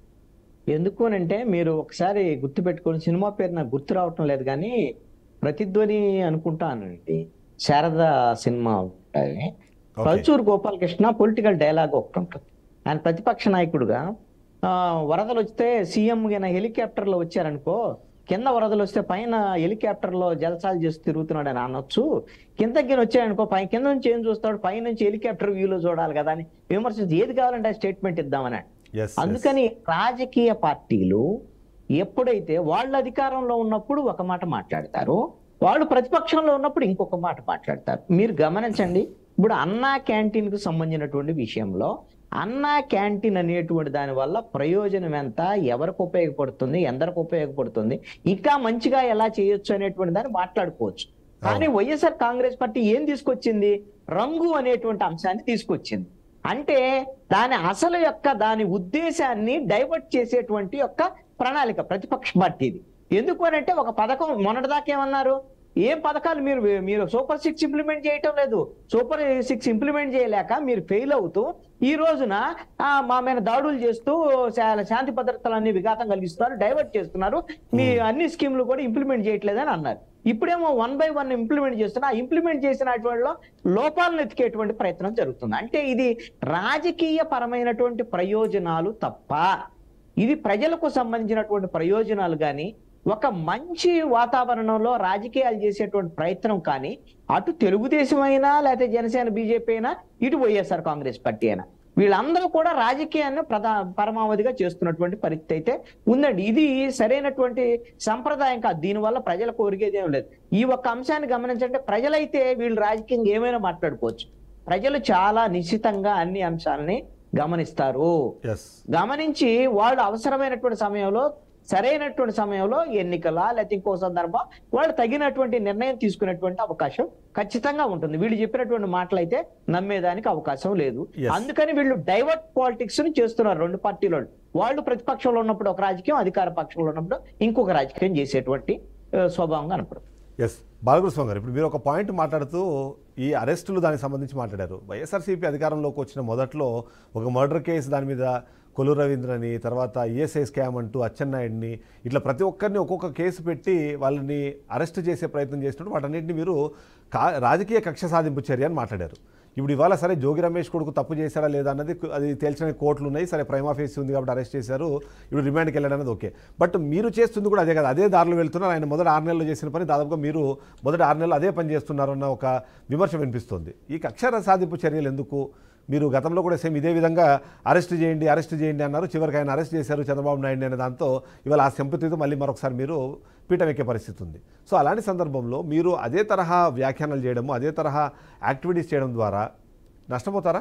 ఎందుకు అంటే మీరు ఒకసారి గుర్తుపెట్టుకొని, సినిమా పేరు నాకు గుర్తు రావటం లేదు కానీ ప్రతిధ్వని అనుకుంటానండి, శారద సినిమా ఉంటుంది. పల్చూరు గోపాలకృష్ణ పొలిటికల్ డైలాగ్ ఒకటి ఉంటుంది. ఆయన ప్రతిపక్ష నాయకుడుగా ఆ, వరదలు వస్తే సీఎం గిన హెలికాప్టర్లో వచ్చారనుకో, కింద వరదలు వస్తే పైన హెలికాప్టర్లో జలసాలు చేసి తిరుగుతున్నాడు అని అనొచ్చు. కిందకి వచ్చాయనుకో, పై కింద నుంచి ఏం చూస్తాడు, పై నుంచి హెలికాప్టర్ వ్యూలో చూడాలి కదా అని విమర్శించి ఏది కావాలంటే ఆ స్టేట్మెంట్ ఇద్దామని. అందుకని రాజకీయ పార్టీలు ఎప్పుడైతే వాళ్ళు అధికారంలో ఉన్నప్పుడు ఒక మాట మాట్లాడతారు, వాళ్ళు ప్రతిపక్షంలో ఉన్నప్పుడు ఇంకొక మాట మాట్లాడతారు. మీరు గమనించండి, ఇప్పుడు అన్నా క్యాంటీన్ కు సంబంధించినటువంటి విషయంలో అన్నా క్యాంటీన్ అనేటువంటి దాని వల్ల ప్రయోజనం ఎంత, ఎవరికి ఉపయోగపడుతుంది, ఎందరికి ఉపయోగపడుతుంది, ఇంకా మంచిగా ఎలా చేయొచ్చు అనేటువంటి దాన్ని మాట్లాడుకోవచ్చు. కానీ వైఎస్ఆర్ కాంగ్రెస్ పార్టీ ఏం తీసుకొచ్చింది, రంగు అనేటువంటి అంశాన్ని తీసుకొచ్చింది. అంటే దాని అసలు యొక్క దాని ఉద్దేశాన్ని డైవర్ట్ చేసేటువంటి యొక్క ప్రణాళిక ప్రతిపక్ష పార్టీది. ఎందుకు అని అంటే ఒక పథకం మొన్నటిదాకా ఏమన్నారు, ఏం పథకాలు మీరు మీరు సూపర్ సిక్స్ ఇంప్లిమెంట్ చేయటం లేదు, సూపర్ సిక్స్ ఇంప్లిమెంట్ చేయలేక మీరు ఫెయిల్ అవుతూ ఈ రోజున ఆ, మా మీద దాడులు చేస్తూ శా- శాంతి భద్రతలన్నీ విఘాతం కలిగిస్తున్నారు, డైవర్ట్ చేస్తున్నారు, మీ అన్ని స్కీములు కూడా ఇంప్లిమెంట్ చేయట్లేదని అన్నారు. ఇప్పుడేమో వన్ బై వన్ ఇంప్లిమెంట్ చేస్తున్నా, ఇంప్లిమెంట్ చేసిన వాటిలో లోపాలను ఎతికేటువంటి ప్రయత్నం జరుగుతుంది. అంటే ఇది రాజకీయ పరమైనటువంటి ప్రయోజనాలు తప్ప ఇది ప్రజలకు సంబంధించినటువంటి ప్రయోజనాలు కానీ ఒక మంచి వాతావరణంలో రాజకీయాలు చేసేటువంటి ప్రయత్నం కానీ అటు తెలుగుదేశం అయినా లేకపోతే జనసేన బీజేపీ అయినా ఇటు వైఎస్ఆర్ కాంగ్రెస్ పార్టీ అయినా వీళ్ళందరూ కూడా రాజకీయాన్ని ప్రధా పరమావధిగా చేస్తున్నటువంటి పరిస్థితి అయితే ఉందండి. ఇది సరైనటువంటి సంప్రదాయం కాదు. దీనివల్ల ప్రజలకు ఒరిగేది ఏం లేదు. ఈ ఒక్క అంశాన్ని గమనించంటే ప్రజలైతే వీళ్ళు రాజకీయంగా ఏమైనా మాట్లాడుకోవచ్చు, ప్రజలు చాలా నిశ్చితంగా అన్ని అంశాలని గమనిస్తారు. ఎస్ గమనించి వాళ్ళు అవసరమైనటువంటి సమయంలో సరైనటువంటి సమయంలో ఎన్నికల లేకపోతే ఇంకో సందర్భం వాళ్ళు తగినటువంటి నిర్ణయం తీసుకునేటువంటి అవకాశం ఖచ్చితంగా ఉంటుంది. వీళ్ళు చెప్పినటువంటి మాటలు అయితే నమ్మేదానికి అవకాశం లేదు. Yes. అందుకని వీళ్ళు డైవర్ట్ పాలిటిక్స్ ని చేస్తున్నారు రెండు పార్టీలు. వాళ్ళు ప్రతిపక్షంలో ఉన్నప్పుడు ఒక రాజకీయం, అధికార పక్షంలో ఉన్నప్పుడు ఇంకొక రాజకీయం చేసేటువంటి ఆ, స్వభావం కనపడుతుంది. ఎస్ బాలకృష్ణ గారు, ఇప్పుడు మీరు ఒక పాయింట్ మాట్లాడుతూ ఈ అరెస్టులు దానికి సంబంధించి మాట్లాడారు. వైఎస్ఆర్సీపీ అధికారంలోకి వచ్చిన మొదట్లో ఒక మర్డర్ కేసు దాని మీద కొల్లు రవీంద్రని, తర్వాత ఈఎస్ఐ స్కామ్ అంటూ అచ్చెన్నాయుడిని, ఇట్లా ప్రతి ఒక్కరిని ఒక్కొక్క కేసు పెట్టి వాళ్ళని అరెస్ట్ చేసే ప్రయత్నం చేసినట్టు వాటన్నింటినీ మీరు కా రాజకీయ కక్ష సాధింపు చర్య అని మాట్లాడారు. ఇప్పుడు ఇవాళ సరే జోగి రమేష్ కొడుకు తప్పు చేశారా లేదా అన్నది అది తేల్చిన కోర్టులు ఉన్నాయి, సరే ప్రైమా ఫేసి ఉంది కాబట్టి అరెస్ట్ చేశారు, ఇప్పుడు రిమాండ్కి వెళ్ళడం అనేది ఓకే. బట్ మీరు చేస్తుంది కూడా అదే కదా, అదే దారిలో వెళ్తున్నారు. ఆయన మొదటి ఆరు నెలలు చేసిన పని దాదాపుగా మీరు మొదటి ఆరు నెలలు అదే పని చేస్తున్నారన్న ఒక విమర్శ వినిపిస్తుంది. ఈ కక్ష సాధింపు చర్యలు ఎందుకు? మీరు గతంలో కూడా సేమ్ ఇదే విధంగా అరెస్ట్ చేయండి అరెస్ట్ చేయండి అన్నారు, చివరికి ఆయన అరెస్ట్ చేశారు చంద్రబాబు నాయుడు అనే దాంతో ఇవాళ ఆ సింపతితో మళ్ళీ మరొకసారి మీరు పీఠం ఎక్కే పరిస్థితి ఉంది. సో అలాంటి సందర్భంలో మీరు అదే తరహా వ్యాఖ్యానాలు చేయడము, అదే తరహా యాక్టివిటీస్ చేయడం ద్వారా నష్టపోతారా?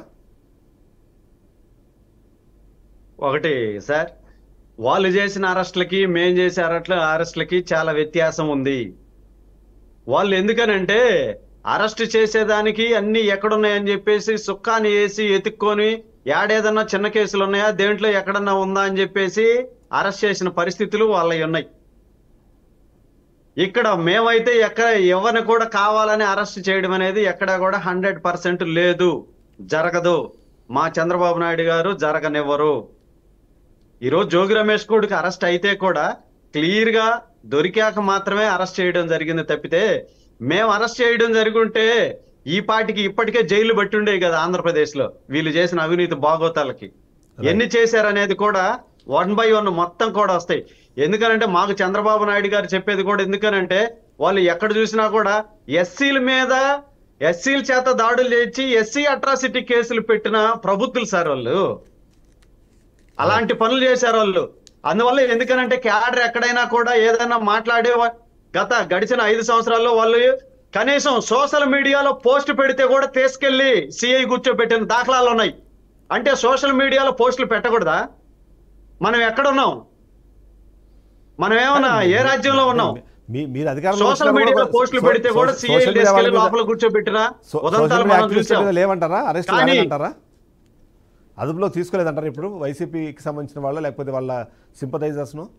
ఒకటి సార్, వాళ్ళు చేసిన అరెస్టులకి మేము చేసే అరెస్ట్ల అరెస్టులకి చాలా వ్యత్యాసం ఉంది. వాళ్ళు ఎందుకనంటే అరెస్ట్ చేసేదానికి అన్ని ఎక్కడున్నాయని చెప్పేసి సుక్కాని వేసి ఎత్తుక్కొని యాడేదన్నా చిన్న కేసులు ఉన్నాయా, దేంట్లో ఎక్కడన్నా ఉందా అని చెప్పేసి అరెస్ట్ చేసిన పరిస్థితులు వాళ్ళవి ఉన్నాయి. ఇక్కడ మేమైతే ఎక్కడ ఎవరిని కూడా కావాలని అరెస్ట్ చేయడం అనేది ఎక్కడ కూడా హండ్రెడ్ పర్సెంట్ లేదు, జరగదు. మా చంద్రబాబు నాయుడు గారు జరగనివ్వరు. ఈరోజు జోగి రమేష్ కొడుకు అరెస్ట్ అయితే కూడా క్లియర్ గా దొరికాక మాత్రమే అరెస్ట్ చేయడం జరిగింది తప్పితే, మేము అరెస్ట్ చేయడం జరుగుంటే ఈ పాటికి ఇప్పటికే జైలు బట్టి ఉండే కదా ఆంధ్రప్రదేశ్ లో వీళ్ళు చేసిన అవినీతి బాగోతాలకి. ఎన్ని చేశారనేది కూడా వన్ బై వన్ మొత్తం కూడా వస్తాయి. ఎందుకనంటే మాకు చంద్రబాబు నాయుడు గారు చెప్పేది కూడా ఎందుకనంటే, వాళ్ళు ఎక్కడ చూసినా కూడా ఎస్సీల మీద ఎస్సీల చేత దాడులు చేయించి ఎస్సీ అట్రాసిటీ కేసులు పెట్టిన ప్రభుత్వులు సార్ వాళ్ళు. అలాంటి పనులు చేశారు వాళ్ళు. అందువల్ల ఎందుకనంటే క్యాడర్ ఎక్కడైనా కూడా ఏదైనా మాట్లాడే గత గడిచిన ఐదు సంవత్సరాల్లో వాళ్ళు కనీసం సోషల్ మీడియాలో పోస్ట్ పెడితే కూడా తీసుకెళ్లి సిఐ కూర్చోబెట్టిన దాఖలాలు ఉన్నాయి. అంటే సోషల్ మీడియాలో పోస్టులు పెట్టకూడదా? మనం ఎక్కడున్నాం? మనం ఏమన్నా ఏ రాజ్యంలో ఉన్నాం? మీరు అధికారంలో సోషల్ మీడియాలో పోస్టులు పెడితే కూడా సిఐ తీసుకెళ్లి లోపల కూర్చోబెట్టిన ఉదంతాలు మనం చూసాం. లేవంటారా? అరెస్ట్ అంటారా? అదుపులో తీసుకోలేదంటారా ఇప్పుడు వైసీపీకి సంబంధించిన వాళ్ళ లేకపోతే వాళ్ళ సింపథైజర్స్ ను?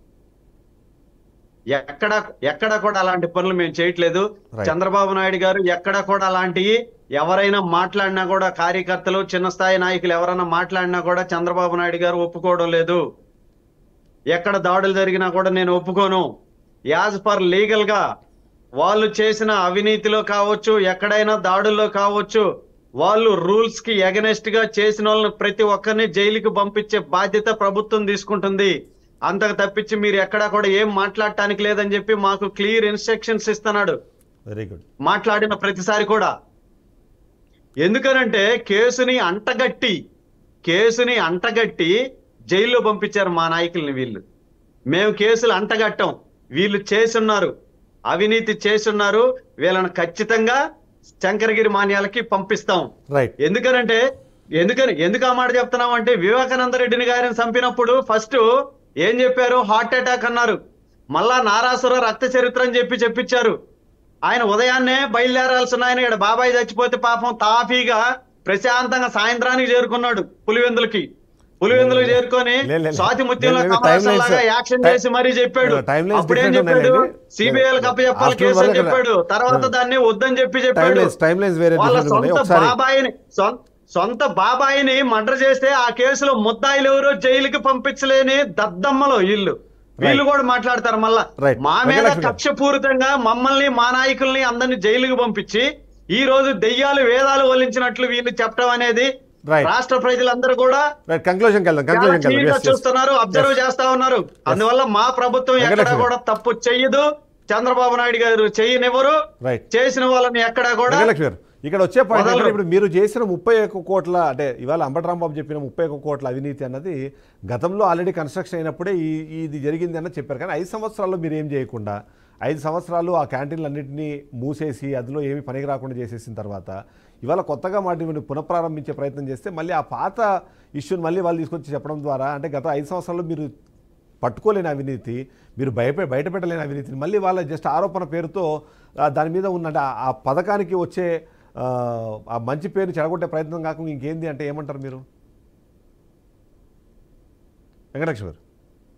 ఎక్కడ ఎక్కడ కూడా అలాంటి పనులు మేము చేయట్లేదు. చంద్రబాబు నాయుడు గారు ఎక్కడ కూడా అలాంటివి ఎవరైనా మాట్లాడినా కూడా, కార్యకర్తలు చిన్న స్థాయి నాయకులు ఎవరైనా మాట్లాడినా కూడా చంద్రబాబు నాయుడు గారు ఒప్పుకోవడం లేదు. ఎక్కడ దాడులు జరిగినా కూడా నేను ఒప్పుకోను. యాజ్ పర్ లీగల్ గా వాళ్ళు చేసిన అవినీతిలో కావచ్చు, ఎక్కడైనా దాడుల్లో కావచ్చు, వాళ్ళు రూల్స్ కి ఎగనెస్ట్ గా చేసిన వాళ్ళని ప్రతి ఒక్కరిని జైలుకి పంపించే బాధ్యత ప్రభుత్వం తీసుకుంటుంది. అంతకు తప్పించి మీరు ఎక్కడా కూడా ఏం మాట్లాడటానికి లేదని చెప్పి మాకు క్లియర్ ఇన్స్ట్రక్షన్స్ ఇస్తున్నాడు. Very good. మాట్లాడిన ప్రతిసారి కూడా. ఎందుకనంటే కేసుని అంటగట్టి కేసుని అంటగట్టి జైల్లో పంపించారు మా నాయకుల్ని. వీళ్ళు మేము కేసులు అంటగట్టాం, వీళ్ళు చేసున్నారు, అవినీతి చేసున్నారు, వీళ్ళని ఖచ్చితంగా శంకరగిరి మాన్యాలకి పంపిస్తాం. ఎందుకనంటే ఎందుకని ఎందుకు ఆ మాట చెప్తున్నాం అంటే, వివేకానంద రెడ్డిని గారిని చంపినప్పుడు ఫస్ట్ ఏం చెప్పారు? హార్ట్ అటాక్ అన్నారు. మళ్ళా నారాసుర రక్త చరిత్ర అని చెప్పి చెప్పించారు. ఆయన ఉదయాన్నే బయలుదేరాల్సిన ఆయన ఇక్కడ బాబాయ్ చచ్చిపోతే పాపం తాఫీగా ప్రశాంతంగా సాయంత్రానికి చేరుకున్నాడు పులివెందులకి. పులివెందులకు చేరుకొని లే, లే, లే. స్వాతి ముత్యంలో లే, లే, కమలాసన్ timelines- లాగా యాక్షన్ ti- చేసి మరీ చెప్పాడు. time lines అప్పుడేం different చెప్పాడు? ఉన్నాయండి. సిబిఐ కప్ప చెప్పాలి Afternoon కేసు అని వరకు చెప్పాడు. తర్వాత Hmm. దాన్ని వద్దని చెప్పి టైమ్ చెప్పాడు. లైన్స్ టైమ్ లైన్స్ వేరే వాళ్ళ different ఉన్నాయి. సొంత ఒకసారి బాబాయిని సొం- సొంత బాబాయిని మర్డర్ చేస్తే ఆ కేసులో ముద్దాయిలు ఎవరో జైలుకి పంపించలేని దద్దమ్మలో వీళ్ళు వీళ్ళు కూడా మాట్లాడతారు మళ్ళా. Right. మా మీద వెంకటలక్ష్మి గారు. కక్షపూరితంగా మమ్మల్ని మా నాయకుల్ని అందరిని జైలుకి పంపించి ఈ రోజు దెయ్యాలు వేదాలు వల్లించినట్లు వీళ్ళు చెప్పడం అనేది Right. రాష్ట్ర ప్రజలందరూ కూడా రైట్ కంక్లూజన్కి వెళ్దాం చాలా కంక్లూజన్కి క్లీన్ గా వెళ్దాం చూస్తున్నారు, అబ్జర్వ్ చేస్తా ఉన్నారు. అందువల్ల మా ప్రభుత్వం ఎక్కడ వెంకటలక్ష్మి కూడా తప్పు చెయ్యదు, చంద్రబాబు నాయుడు గారు చెయ్యనివ్వరు, రైట్ చేసిన వాళ్ళని ఎక్కడ కూడా వెంకటలక్ష్మి గారు ఇక్కడ వచ్చే పాయింట్ వదలరు. ఏంటంటే ఇప్పుడు మీరు చేసిన ముప్పై ఒక్క కోట్ల అంటే ఇవాళ అంబటి రాంబాబు చెప్పిన ముప్పై ఒక్క కోట్ల అవినీతి అన్నది గతంలో ఆల్రెడీ కన్స్ట్రక్షన్ అయినప్పుడే ఈ ఇది జరిగింది అన్నది చెప్పారు. కానీ ఐదు సంవత్సరాల్లో మీరు ఏం చేయకుండా ఐదు సంవత్సరాలు ఆ క్యాంటీన్లు అన్నింటినీ మూసేసి అందులో ఏమి పనికి రాకుండా చేసేసిన తర్వాత ఇవాళ కొత్తగా వాటిని పునఃప్రారంభించే ప్రయత్నం చేస్తే మళ్ళీ ఆ పాత ఇష్యూని మళ్ళీ వాళ్ళు తీసుకొచ్చి చెప్పడం ద్వారా అంటే గత ఐదు సంవత్సరాల్లో మీరు పట్టుకోలేని అవినీతి మీరు భయప బయట పెట్టలేని అవినీతిని మళ్ళీ వాళ్ళ జస్ట్ ఆరోపణ పేరుతో ఆ, దాని మీద ఉన్న అంటే ఆ- ఆ పథకానికి వచ్చే ఆ, ఆ మంచి పేరు చెడగొట్టే ప్రయత్నం కాకుండా ఇంకేంది అంటే ఏమంటారు మీరు వెంకటలక్ష్మి గారు?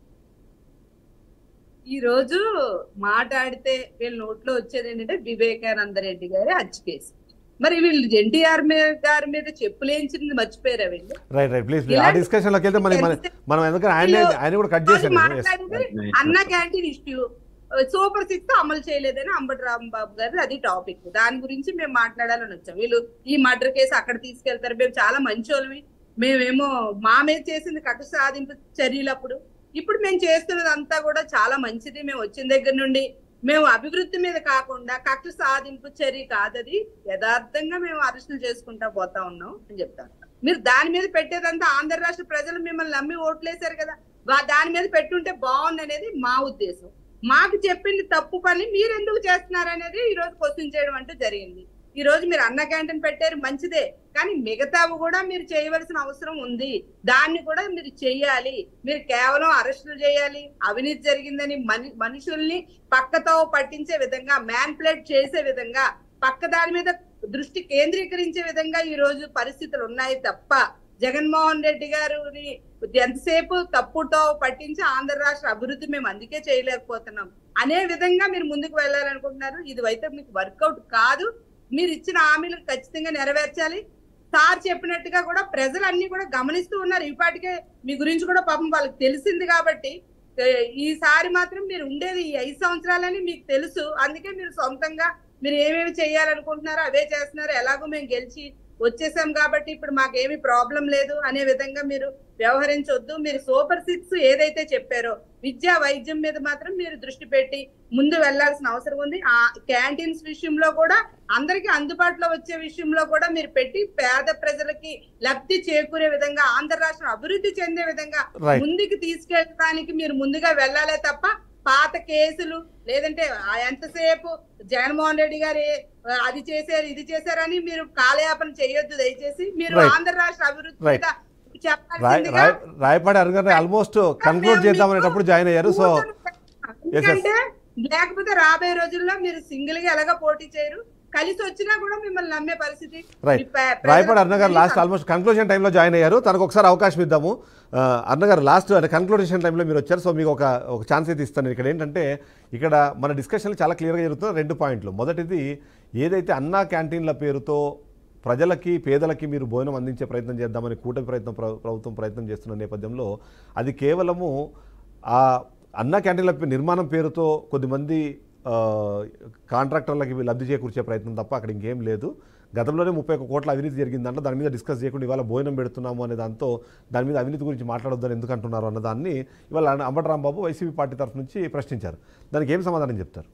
ఈ రోజు మాట్లాడితే వీళ్ళ నోట్లో వచ్చేది ఏంటంటే వివేకానంద రెడ్డి గారి హత్య కేసు. మరి వీళ్ళు ఎన్టీఆర్ గారి మీద చెప్పులేంచింది మర్చిపోయారా వీళ్ళు? రైట్ రైట్ ప్లీజ్ ప్లీజ్ ఆ ఇలాంటి- డిస్కషన్ లోకి వెళ్తే మరి మన- మనం ఎందుకంటే ఆయన ఆయన కూడా కట్ చేశాను మాట్లాడితే అన్న క్యాంటీన్ ఇష్యూ సూపర్ సిక్స్ అమలు చేయలేదని అంబటి రాంబాబు గారు అది టాపిక్. దాని గురించి మేము మాట్లాడాలని వచ్చాం. వీళ్ళు ఈ మర్డర్ కేసు అక్కడ తీసుకెళ్తారు, మేము చాలా మంచోళ్ళమి, మేమేమో మా మీద చేసింది కక్ష సాధింపు చర్యలు. అప్పుడు ఇప్పుడు మేము చేస్తున్నది అంతా కూడా చాలా మంచిది, మేము వచ్చిన దగ్గర నుండి మేము అభివృద్ధి మీద కాకుండా కక్ష సాధింపు చర్య కాదది, యథార్థంగా మేము అరెస్టులు చేసుకుంటా పోతా ఉన్నాం అని చెప్తారు. మీరు దాని మీద పెట్టేదంతా ఆంధ్ర రాష్ట్ర ప్రజలు మిమ్మల్ని నమ్మి ఓట్లేశారు కదా, వా- దాని మీద పెట్టుంటే బాగుంది అనేది మా ఉద్దేశం. మాకు చెప్పింది తప్పు పని మీరు ఎందుకు చేస్తున్నారు అనేది ఈ రోజు క్వశ్చన్ చేయడం అంటూ జరిగింది. ఈ రోజు మీరు అన్న క్యాంటీన్ పెట్టారు మంచిదే, కానీ మిగతావి కూడా మీరు చేయవలసిన అవసరం ఉంది. దాన్ని కూడా మీరు చెయ్యాలి. మీరు కేవలం అరెస్టులు చేయాలి, అవినీతి జరిగిందని మని మనుషుల్ని పక్కతో పట్టించే విధంగా, మ్యాన్పులేట్ చేసే విధంగా, పక్క దాని మీద దృష్టి కేంద్రీకరించే విధంగా ఈ రోజు పరిస్థితులు ఉన్నాయి తప్ప జగన్మోహన్ రెడ్డి గారిని ఎంతసేపు తప్పుతో పట్టించి ఆంధ్ర రాష్ట్ర అభివృద్ధి మేము అందుకే చేయలేకపోతున్నాం అనే విధంగా మీరు ముందుకు వెళ్ళాలనుకుంటున్నారు. ఇది అయితే మీకు వర్కౌట్ కాదు. మీరు ఇచ్చిన హామీలు ఖచ్చితంగా నెరవేర్చాలి. సార్ చెప్పినట్టుగా కూడా ప్రజలు అన్ని కూడా గమనిస్తూ ఉన్నారు. ఇప్పటికే మీ గురించి కూడా పాపం వాళ్ళకి తెలిసింది కాబట్టి ఈసారి మాత్రం మీరు ఉండేది ఈ ఐదు సంవత్సరాలని మీకు తెలుసు. అందుకే మీరు సొంతంగా మీరు ఏమేమి చేయాలనుకుంటున్నారో అవే చేస్తున్నారు. ఎలాగో మేము గెలిచి వచ్చేసాం కాబట్టి ఇప్పుడు మాకేమి ప్రాబ్లం లేదు అనే విధంగా మీరు వ్యవహరించొద్దు. మీరు సూపర్ సిక్స్ ఏదైతే చెప్పారో విద్యా వైద్యం మీద మాత్రం మీరు దృష్టి పెట్టి ముందు వెళ్లాల్సిన అవసరం ఉంది. ఆ క్యాంటీన్స్ విషయంలో కూడా అందరికీ అందుబాటులో వచ్చే విషయంలో కూడా మీరు పెట్టి పేద ప్రజలకి లబ్ధి చేకూరే విధంగా, ఆంధ్ర రాష్ట్రం అభివృద్ధి చెందే విధంగా ముందుకు తీసుకెళ్ళడానికి మీరు ముందుగా వెళ్ళాలే తప్ప పాత కేసులు లేదంటే ఎంతసేపు జగన్మోహన్ రెడ్డి గారు అది చేశారు ఇది చేశారని మీరు కాలయాపన చేయొద్దు. దయచేసి మీరు ఆంధ్ర రాష్ట్ర అభివృద్ధి రాయపాటి అరగంట ఆల్మోస్ట్ కన్క్లూడ్ చేద్దాం అనేటప్పుడు జాయిన్ అయ్యారు. సో ఎందుకంటే లేకపోతే రాబోయే రోజుల్లో మీరు సింగిల్ గా ఎలాగ పోటీ చేయరు, కలిసి వచ్చినా కూడా మిమ్మల్ని నమ్మే పరిస్థితి. Rayapati Aruna garu last almost conclusion టైంలో జాయిన్ అయ్యారు. తనకు ఒకసారి అవకాశం ఇద్దాము. అరుణ గారు లాస్ట్ అంటే కన్క్లూజన్ టైంలో మీరు వచ్చారు. సో మీకు ఒక ఒక ఛాన్స్ అయితే ఇస్తాను. ఇక్కడ ఏంటంటే ఇక్కడ మన డిస్కషన్లు చాలా క్లియర్గా జరుగుతున్న రెండు పాయింట్లు. మొదటిది ఏదైతే అన్నా క్యాంటీన్ల పేరుతో ప్రజలకి పేదలకి మీరు భోజనం అందించే ప్రయత్నం చేద్దామని కూటమి ప్రయత్నం ప్రభుత్వం ప్రయత్నం చేస్తున్న నేపథ్యంలో అది కేవలము ఆ అన్నా క్యాంటీన్ల నిర్మాణం పేరుతో కొద్దిమంది కాంట్రాక్టర్లకి లబ్ధి చేకూర్చే ప్రయత్నం తప్ప అక్కడ ఇంకేం లేదు. గతంలోనే ముప్పై ఒక్క కోట్ల అవినీతి జరిగిందంటే దాని మీద డిస్కస్ చేయకుండా ఇవాళ భోజనం పెడుతున్నాము అనే దాంతో దాని మీద అవినీతి గురించి మాట్లాడొద్దని ఎందుకు అంటున్నారు అన్నదాన్ని ఇవాళ అంబటి రాంబాబు వైసీపీ పార్టీ తరఫు నుంచి ప్రశ్నించారు. దానికి ఏం సమాధానం చెప్తారు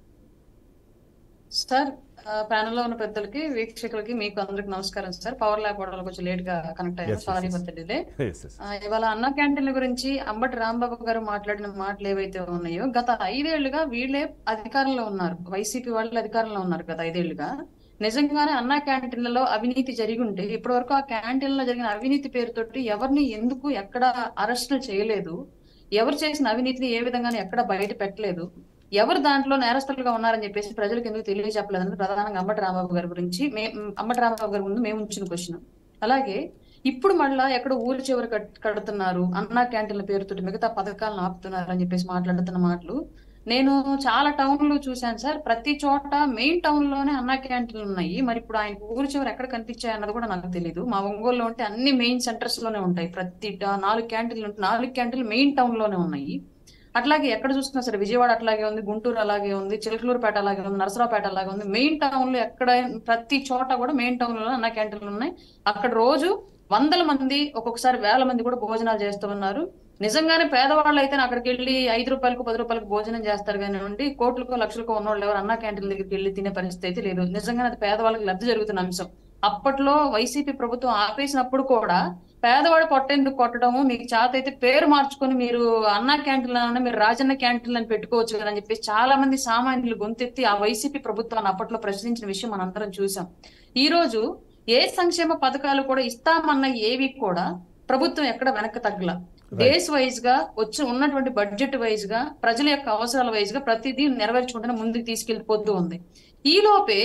సార్? ప్యానెల్లో ఉన్న పెద్దలకి వీక్షకులకి మీకు అందరికి నమస్కారం సార్. పవర్ లేకపోవడం కొంచెం లేట్ గా కనెక్ట్ అయ్యాను, సారీ ఫర్ ద డిలే. ఇవాళ అన్న క్యాంటీన్ల గురించి అంబటి రాంబాబు గారు మాట్లాడిన మాటలు ఏవైతే ఉన్నాయో, గత ఐదేళ్లుగా వీళ్ళే అధికారంలో ఉన్నారు, వైసీపీ వాళ్ళు అధికారంలో ఉన్నారు గత ఐదేళ్లుగా. నిజంగానే అన్నా క్యాంటీన్లలో అవినీతి జరిగి ఉంటే ఇప్పటి వరకు ఆ క్యాంటీన్లో జరిగిన అవినీతి పేరుతోటి ఎవరిని ఎందుకు ఎక్కడ అరెస్టులు చేయలేదు, ఎవరు చేసిన అవినీతిని ఏ విధంగానే ఎక్కడ బయట పెట్టలేదు, ఎవరు దాంట్లో నేరస్తులుగా ఉన్నారని చెప్పేసి ప్రజలకు ఎందుకు తెలియజెప్పలేదని ప్రధానంగా అంబటి రాంబాబు గారి గురించి మే అంబటి రాంబాబు గారి ముందు మేము ఉంచిన క్వశ్చన్. అలాగే ఇప్పుడు మళ్ళా ఎక్కడ ఊరు చివరి కట్- కడుతున్నారు, అన్నా క్యాంటీన్ల పేరుతో మిగతా పథకాలను ఆపుతున్నారు అని చెప్పేసి మాట్లాడుతున్న మాటలు నేను చాలా టౌన్లు చూశాను సార్. ప్రతి చోట మెయిన్ టౌన్ లోనే అన్నా క్యాంటీన్లు ఉన్నాయి. మరి ఇప్పుడు ఆయన ఊరు చివరి ఎక్కడ కనిపించాయి అన్నది కూడా నాకు తెలియదు. మా ఒంగోలులో ఉంటే అన్ని మెయిన్ సెంటర్స్ లోనే ఉంటాయి. ప్రతి ట- నాలుగు క్యాంటీన్లు ఉంటాయి. నాలుగు క్యాంటీన్లు మెయిన్ టౌన్ లోనే ఉన్నాయి. అట్లాగే ఎక్కడ చూసుకున్నా సరే విజయవాడ అట్లాగే ఉంది, గుంటూరు అలాగే ఉంది, చిలకలూరుపేట అలాగే ఉంది, నరసరావుపేట అలాగే ఉంది. మెయిన్ టౌన్ లో ఎక్కడ ప్రతి చోట కూడా మెయిన్ టౌన్ లో అన్న క్యాంటీన్లు ఉన్నాయి. అక్కడ రోజు వందల మంది ఒక్కొక్కసారి వేల మంది కూడా భోజనాలు చేస్తూ ఉన్నారు. నిజంగానే పేదవాళ్ళు అయితే అక్కడికి వెళ్ళి ఐదు రూపాయలకు పది రూపాయలకు భోజనం చేస్తారు కానివ్వండి, కోట్లకో లక్షలకో ఉన్నవాళ్ళు ఎవరు అన్న క్యాంటీన్ దగ్గరికి వెళ్ళి తినే పరిస్థితి అయితే లేదు. నిజంగానే అది పేదవాళ్ళకి లబ్ధి జరుగుతున్న అంశం. అప్పట్లో వైసీపీ ప్రభుత్వం ఆపేసినప్పుడు కూడా పేదవాడు పొట్టెందుకు కొట్టడము, మీకు చేత అయితే పేరు మార్చుకొని మీరు అన్నా క్యాంటీన్లను మీరు రాజన్న క్యాంటీన్లు అని పెట్టుకోవచ్చు కదా అని చెప్పేసి చాలా మంది సామాన్యులు గొంతెత్తి ఆ వైసీపీ ప్రభుత్వాన్ని అప్పట్లో ప్రశ్నించిన విషయం మనందరం చూసాం. ఈ రోజు ఏ సంక్షేమ పథకాలు కూడా ఇస్తామన్న ఏవి కూడా ప్రభుత్వం ఎక్కడ వెనక్కి తగ్గల. డేస్ వైజ్ గా వచ్చి ఉన్నటువంటి బడ్జెట్ వైజ్ గా ప్రజల యొక్క అవసరాల వైజ్ గా ప్రతిదీ నెరవేర్చుకుంటూనే ముందుకు తీసుకెళ్లిపోతూ ఉంది. ఈ లోపే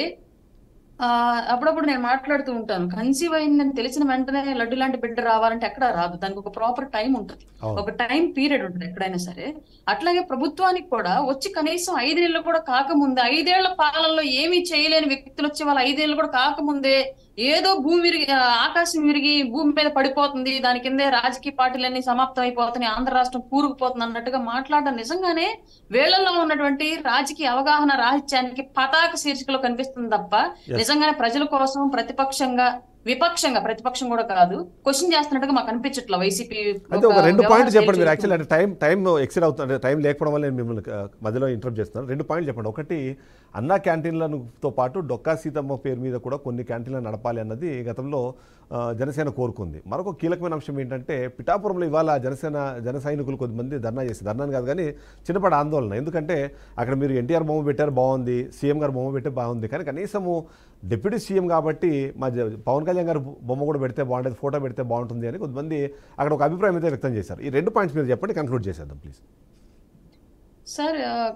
ఆ అప్పుడప్పుడు నేను మాట్లాడుతూ ఉంటాను, కన్సీవ్ అయిందని తెలిసిన వెంటనే లడ్డు లాంటి బిడ్డ రావాలంటే ఎక్కడ రాదు. దానికి ఒక ప్రాపర్ టైం ఉంటుంది, ఒక టైం పీరియడ్ ఉంటుంది ఎక్కడైనా సరే. అట్లాగే ప్రభుత్వానికి కూడా వచ్చి కనీసం ఐదేళ్లు కూడా కాకముందే, ఐదేళ్ల పాలనలో ఏమీ చేయలేని వ్యక్తులు వచ్చి వాళ్ళ ఐదేళ్లు కూడా కాకముందే ఏదో భూమి విరిగి ఆకాశం విరిగి భూమి మీద పడిపోతుంది, దాని కిందే రాజకీయ పార్టీలన్నీ సమాప్తం అయిపోతున్నాయి, ఆంధ్ర రాష్ట్రం కూరుకుపోతుంది అన్నట్టుగా మాట్లాడడం నిజంగానే వేళల్లో ఉన్నటువంటి రాజకీయ అవగాహన రాహిత్యానికి పతాక శీర్షికలో కనిపిస్తుంది తప్ప నిజంగానే ప్రజల కోసం ప్రతిపక్షంగా విపక్షంగా, ప్రతిపక్షం కూడా కాదు, క్వశ్చన్ చేస్తున్నట్టుగా మాకు అనిపించట్లా వైసీపీ. అయితే ఒక రెండు పాయింట్లు చెప్పండి మీరు. యాక్చువల్లీ అంటే టైం టైం ఎక్సెడ్ అవుతుంది, టైం లేకపోవడం వల్ల నేను మిమ్మల్ని మధ్యలో ఇంటరప్ట్ చేస్తున్నాను. రెండు పాయింట్లు చెప్పండి. ఒకటి, అన్నా క్యాంటీన్లతో పాటు డొక్కా సీతమ్మ పేరు మీద కూడా కొన్ని క్యాంటీన్లు నడపాలి అన్నది గతంలో జనసేన కోరుకుంది. మరొక కీలకమైన అంశం ఏంటంటే పిఠాపురంలో ఇవాళ జనసేన జన సైనికులు కొద్దిమంది ధర్నా చేసి, ధర్నాని కాదు కానీ చిన్నపాటి ఆందోళన. ఎందుకంటే అక్కడ మీరు ఎన్టీఆర్ బొమ్మ పెట్టారు బాగుంది, సీఎం గారు బొమ్మ పెట్టే బాగుంది, కానీ కనీసము డిప్యూటీ సీఎం కాబట్టి మా పవన్ కళ్యాణ్ గారు బొమ్మ కూడా పెడితే బాగుంటుంది, ఫోటో పెడితే బాగుంటుంది అని కొంతమంది అక్కడ ఒక అభిప్రాయం అయితే వ్యక్తం చేశారు. ఈ రెండు పాయింట్స్ మీరు చెప్పండి, కన్క్లూడ్ చేసేద్దాం ప్లీజ్. సార్,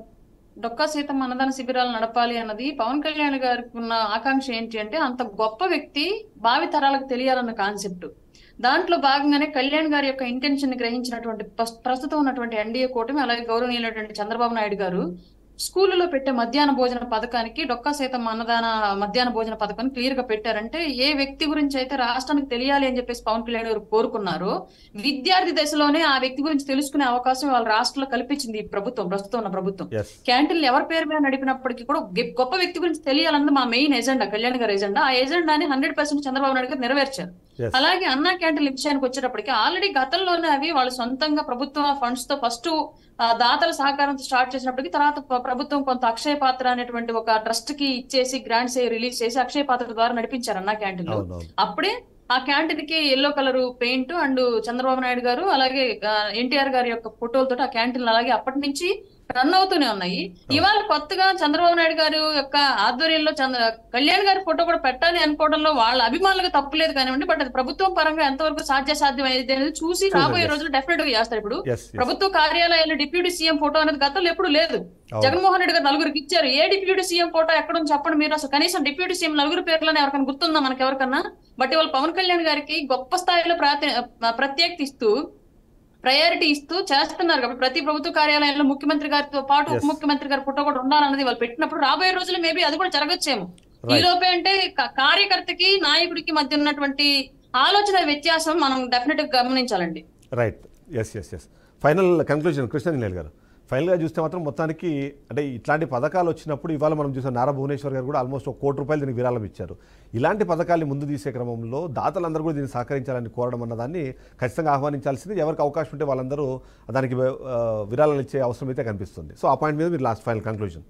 డొక్కా సీతమ్మ అన్నదాన శిబిరాలు నడపాలి అన్నది పవన్ కళ్యాణ్ గారికి ఉన్న ఆకాంక్ష ఏంటి అంటే అంత గొప్ప వ్యక్తి భావి తరాలకు తెలియాలన్న కాన్సెప్ట్. దాంట్లో భాగంగానే కళ్యాణ్ గారి యొక్క ఇంటెన్షన్ ని గ్రహించినటువంటి ప్రస్తుతం ఉన్నటువంటి ఎన్డీఏ కూటమి, అలాగే గౌరవనీయులైనటువంటి చంద్రబాబు నాయుడు గారు స్కూళ్ళలో పెట్టే మధ్యాహ్న భోజన పథకానికి డొక్కా సీతమ్మ అన్నదాన మధ్యాహ్న భోజన పథకాన్ని క్లియర్ గా పెట్టారంటే ఏ వ్యక్తి గురించి అయితే రాష్ట్రానికి తెలియాలి అని చెప్పేసి పవన్ కళ్యాణ్ గారు కోరుకున్నారో విద్యార్థి దశలోనే ఆ వ్యక్తి గురించి తెలుసుకునే అవకాశం వాళ్ళ రాష్ట్రంలో కల్పించింది ఈ ప్రభుత్వం, ప్రస్తుతం ఉన్న ప్రభుత్వం. క్యాంటీన్లు ఎవరి పేరు మీద నడిపినప్పటికీ కూడా గొప్ప వ్యక్తి గురించి తెలియాలన్నది మా మెయిన్ ఎజెండా, కళ్యాణ్ గారి ఎజెండా. ఆ ఎజెండాని హండ్రెడ్ పర్సెంట్ చంద్రబాబు నాయుడు గారు నెరవేర్చారు. అలాగే అన్నా క్యాంటీన్ల విషయానికి వచ్చేటప్పటికి ఆల్రెడీ గతంలోనే అవి వాళ్ళు సొంతంగా ప్రభుత్వ ఫండ్స్ తో ఫస్ట్ దాతల సహకారంతో స్టార్ట్ చేసినప్పటికీ తర్వాత ప్రభుత్వం కొంత అక్షయ పాత్ర అనేటువంటి ఒక ట్రస్ట్ కి ఇచ్చేసి గ్రాంట్స్ రిలీజ్ చేసి అక్షయ పాత్ర ద్వారా నడిపించారు అన్నా క్యాంటీన్ లో. అప్పుడే ఆ క్యాంటీన్ కి yellow colour paint and Chandrababu Naidu garu అలాగే ఎన్టీఆర్ గారి యొక్క ఫోటోలతో ఆ క్యాంటీన్ అలాగే అప్పటి నుంచి రన్ అవుతూనే ఉన్నాయి. ఇవాళ కొత్తగా చంద్రబాబు నాయుడు గారు యొక్క ఆధ్వర్యంలో చంద్ర కళ్యాణ్ గారి ఫోటో కూడా పెట్టాలి అనుకోవడంలో వాళ్ళ అభిమానులకు తప్పులేదు కానివ్వండి, బట్ అది ప్రభుత్వం పరంగా ఎంతవరకు సాధ్య సాధ్యం అయ్యేది అనేది చూసి రాబోయే రోజులు డెఫినెట్ గా చేస్తారు. ఇప్పుడు ప్రభుత్వ కార్యాలయాల్లో డిప్యూటీ సీఎం ఫోటో అనేది గతంలో ఎప్పుడు లేదు. జగన్మోహన్ రెడ్డి గారు నలుగురికి ఇచ్చారు. ఏ డిప్యూటీ సీఎం ఫోటో ఎక్కడ ఉంది చెప్పండి మీరు. అసలు కనీసం డిప్యూటీ సీఎం నలుగురు పేర్లని ఎవరికైనా గుర్తుందా మనకి ఎవరికన్నా? బట్ ఇవాళ పవన్ కళ్యాణ్ గారికి గొప్ప స్థాయిలో ప్రత్యేకత ఇస్తూ ప్రయారిటీ ఇస్తూ చేస్తున్నారు కాబట్టి ప్రతి ప్రభుత్వ కార్యాలయంలో ముఖ్యమంత్రి గారితో పాటు ఉప ముఖ్యమంత్రి గారి ఫోటో కూడా ఉండాలన్నది వాళ్ళు పెట్టినప్పుడు రాబోయే రోజులు మేబీ అది కూడా జరగచ్చేమో. ఈ లోపే అంటే కార్యకర్తకి నాయకుడికి మధ్య ఉన్నటువంటి ఆలోచన వ్యత్యాసం మనం డెఫినెట్ గా గమనించాలండి. Right, yes yes yes final conclusion Krishnanjaneyulu garu. ఫైనల్గా చూస్తే మాత్రం మొత్తానికి అంటే ఇట్లాంటి పథకాలు వచ్చినప్పుడు ఇవాళ మనం చూసాం నారా భువనేశ్వర్ గారు కూడా ఆల్మోస్ట్ ఒక కోటి రూపాయలు దీనికి విరాళం ఇచ్చారు. ఇలాంటి పథకాలు ముందు తీసే క్రమంలో దాతలందరూ కూడా దీన్ని సహకరించాలని కోరడం అన్నదాన్ని ఖచ్చితంగా ఆహ్వానించాల్సింది. ఎవరికి అవకాశం ఉంటే వాళ్ళందరూ దానికి విరాళాలు ఇచ్చే అవసరం అయితే కనిపిస్తుంది. సో ఆ పాయింట్ మీద మీరు last final conclusion.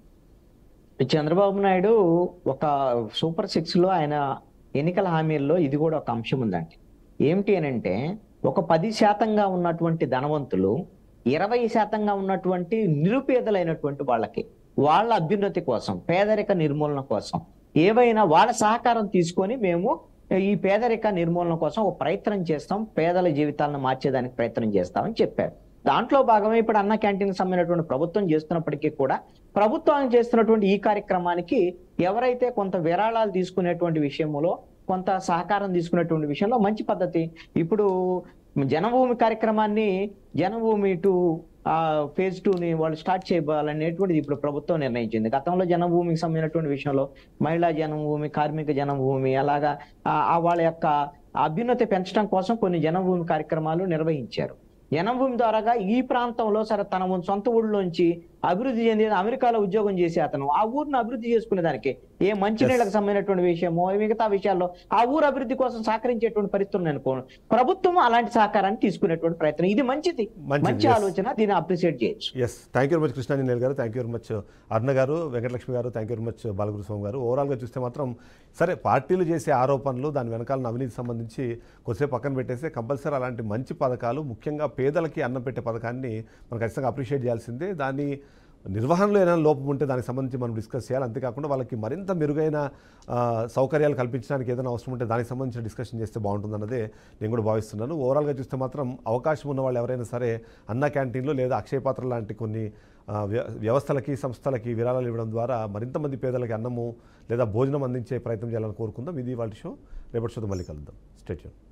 Chandrababu Naidu ఒక సూపర్ సిక్స్ లో ఆయన ఎన్నికల హామీల్లో ఇది కూడా ఒక అంశం ఉందండి. ఏమిటి అని అంటే ఒక పది శాతంగా ఉన్నటువంటి ధనవంతులు ఇరవై శాతంగా ఉన్నటువంటి నిరుపేదలైనటువంటి వాళ్ళకి వాళ్ళ అభ్యున్నతి కోసం, పేదరిక నిర్మూలన కోసం ఏవైనా వాళ్ళ సహకారం తీసుకొని మేము ఈ పేదరిక నిర్మూలన కోసం ఒక ప్రయత్నం చేస్తాం, పేదల జీవితాలను మార్చేదానికి ప్రయత్నం చేస్తామని చెప్పారు. దాంట్లో భాగమే ఇప్పుడు అన్న క్యాంటీన్కి సంబంధించినటువంటి ప్రభుత్వం చేస్తున్నప్పటికీ కూడా ప్రభుత్వం చేస్తున్నటువంటి ఈ కార్యక్రమానికి ఎవరైతే కొంత విరాళాలు తీసుకునేటువంటి విషయంలో కొంత సహకారం తీసుకున్నటువంటి విషయంలో మంచి పద్ధతి. ఇప్పుడు జనభూమి కార్యక్రమాన్ని జనభూమి టూ ఆ ఫేజ్ టూ ని వాళ్ళు స్టార్ట్ చేయాలనేటువంటిది ఇప్పుడు ప్రభుత్వం నిర్ణయించింది. గతంలో జనభూమికి సంబంధించినటువంటి విషయంలో మహిళా జనభూమి, కార్మిక జనభూమి అలాగా ఆ వాళ్ళ యొక్క అభ్యున్నతి పెంచడం కోసం కొన్ని జనభూమి కార్యక్రమాలు నిర్వహించారు. జనభూమి ద్వారాగా ఈ ప్రాంతంలో సరే తన సొంత ఊళ్ళోంచి అభివృద్ధి చెంది అమెరికాలో ఉద్యోగం చేసే అతను ఆ ఊరిని అభివృద్ధి చేసుకునే దానికి ఏ మంచినీళ్ళకి సంబంధించినటువంటి విషయమో మిగతా విషయాల్లో ఆ ఊరు అభివృద్ధి కోసం సహకరించేటువంటి పరిస్థితులు అనుకోను. ప్రభుత్వం అలాంటి సహకారాన్ని తీసుకునేటువంటి ప్రయత్నం ఇది మంచిది, మంచి ఆలోచన, దీన్ని అప్రిషియేట్ చేయొచ్చు. Yes thank you very much Krishnanjaneyulu garu, thank you very much Aruna garu, Venkatalakshmi garu, thank you very much Balaguruswamy garu. ఓవరాల్గా చూస్తే మాత్రం సరే పార్టీలు చేసే ఆరోపణలు దాని వెనకాల అవినీతి సంబంధించి కొద్దిసేపు పక్కన పెట్టేస్తే కంపల్సరీ అలాంటి మంచి పథకాలు ముఖ్యంగా పేదలకి అన్నం పెట్టే పథకాన్ని మనం ఖచ్చితంగా అప్రిషియేట్ చేయాల్సిందే. దాన్ని నిర్వహణలో ఏదైనా లోపం ఉంటే దానికి సంబంధించి మనం డిస్కస్ చేయాలి. అంతేకాకుండా వాళ్ళకి మరింత మెరుగైన సౌకర్యాలు కల్పించడానికి ఏదైనా అవసరం ఉంటే దానికి సంబంధించిన డిస్కషన్ చేస్తే బాగుంటుందన్నదే నేను కూడా భావిస్తున్నాను. ఓవరాల్గా చూస్తే మాత్రం అవకాశం ఉన్న వాళ్ళు ఎవరైనా సరే అన్న క్యాంటీన్లో లేదా అక్షయపాత్ర లాంటి కొన్ని వ్యవస్థలకి సంస్థలకి విరాళాలు ఇవ్వడం ద్వారా మరింత మంది పేదలకి అన్నము లేదా భోజనం అందించే ప్రయత్నం చేయాలని కోరుకుందాం. ఇది వాళ్ళ షో. రేపటి షోతో మళ్ళీ కలుద్దాం. Stay tune.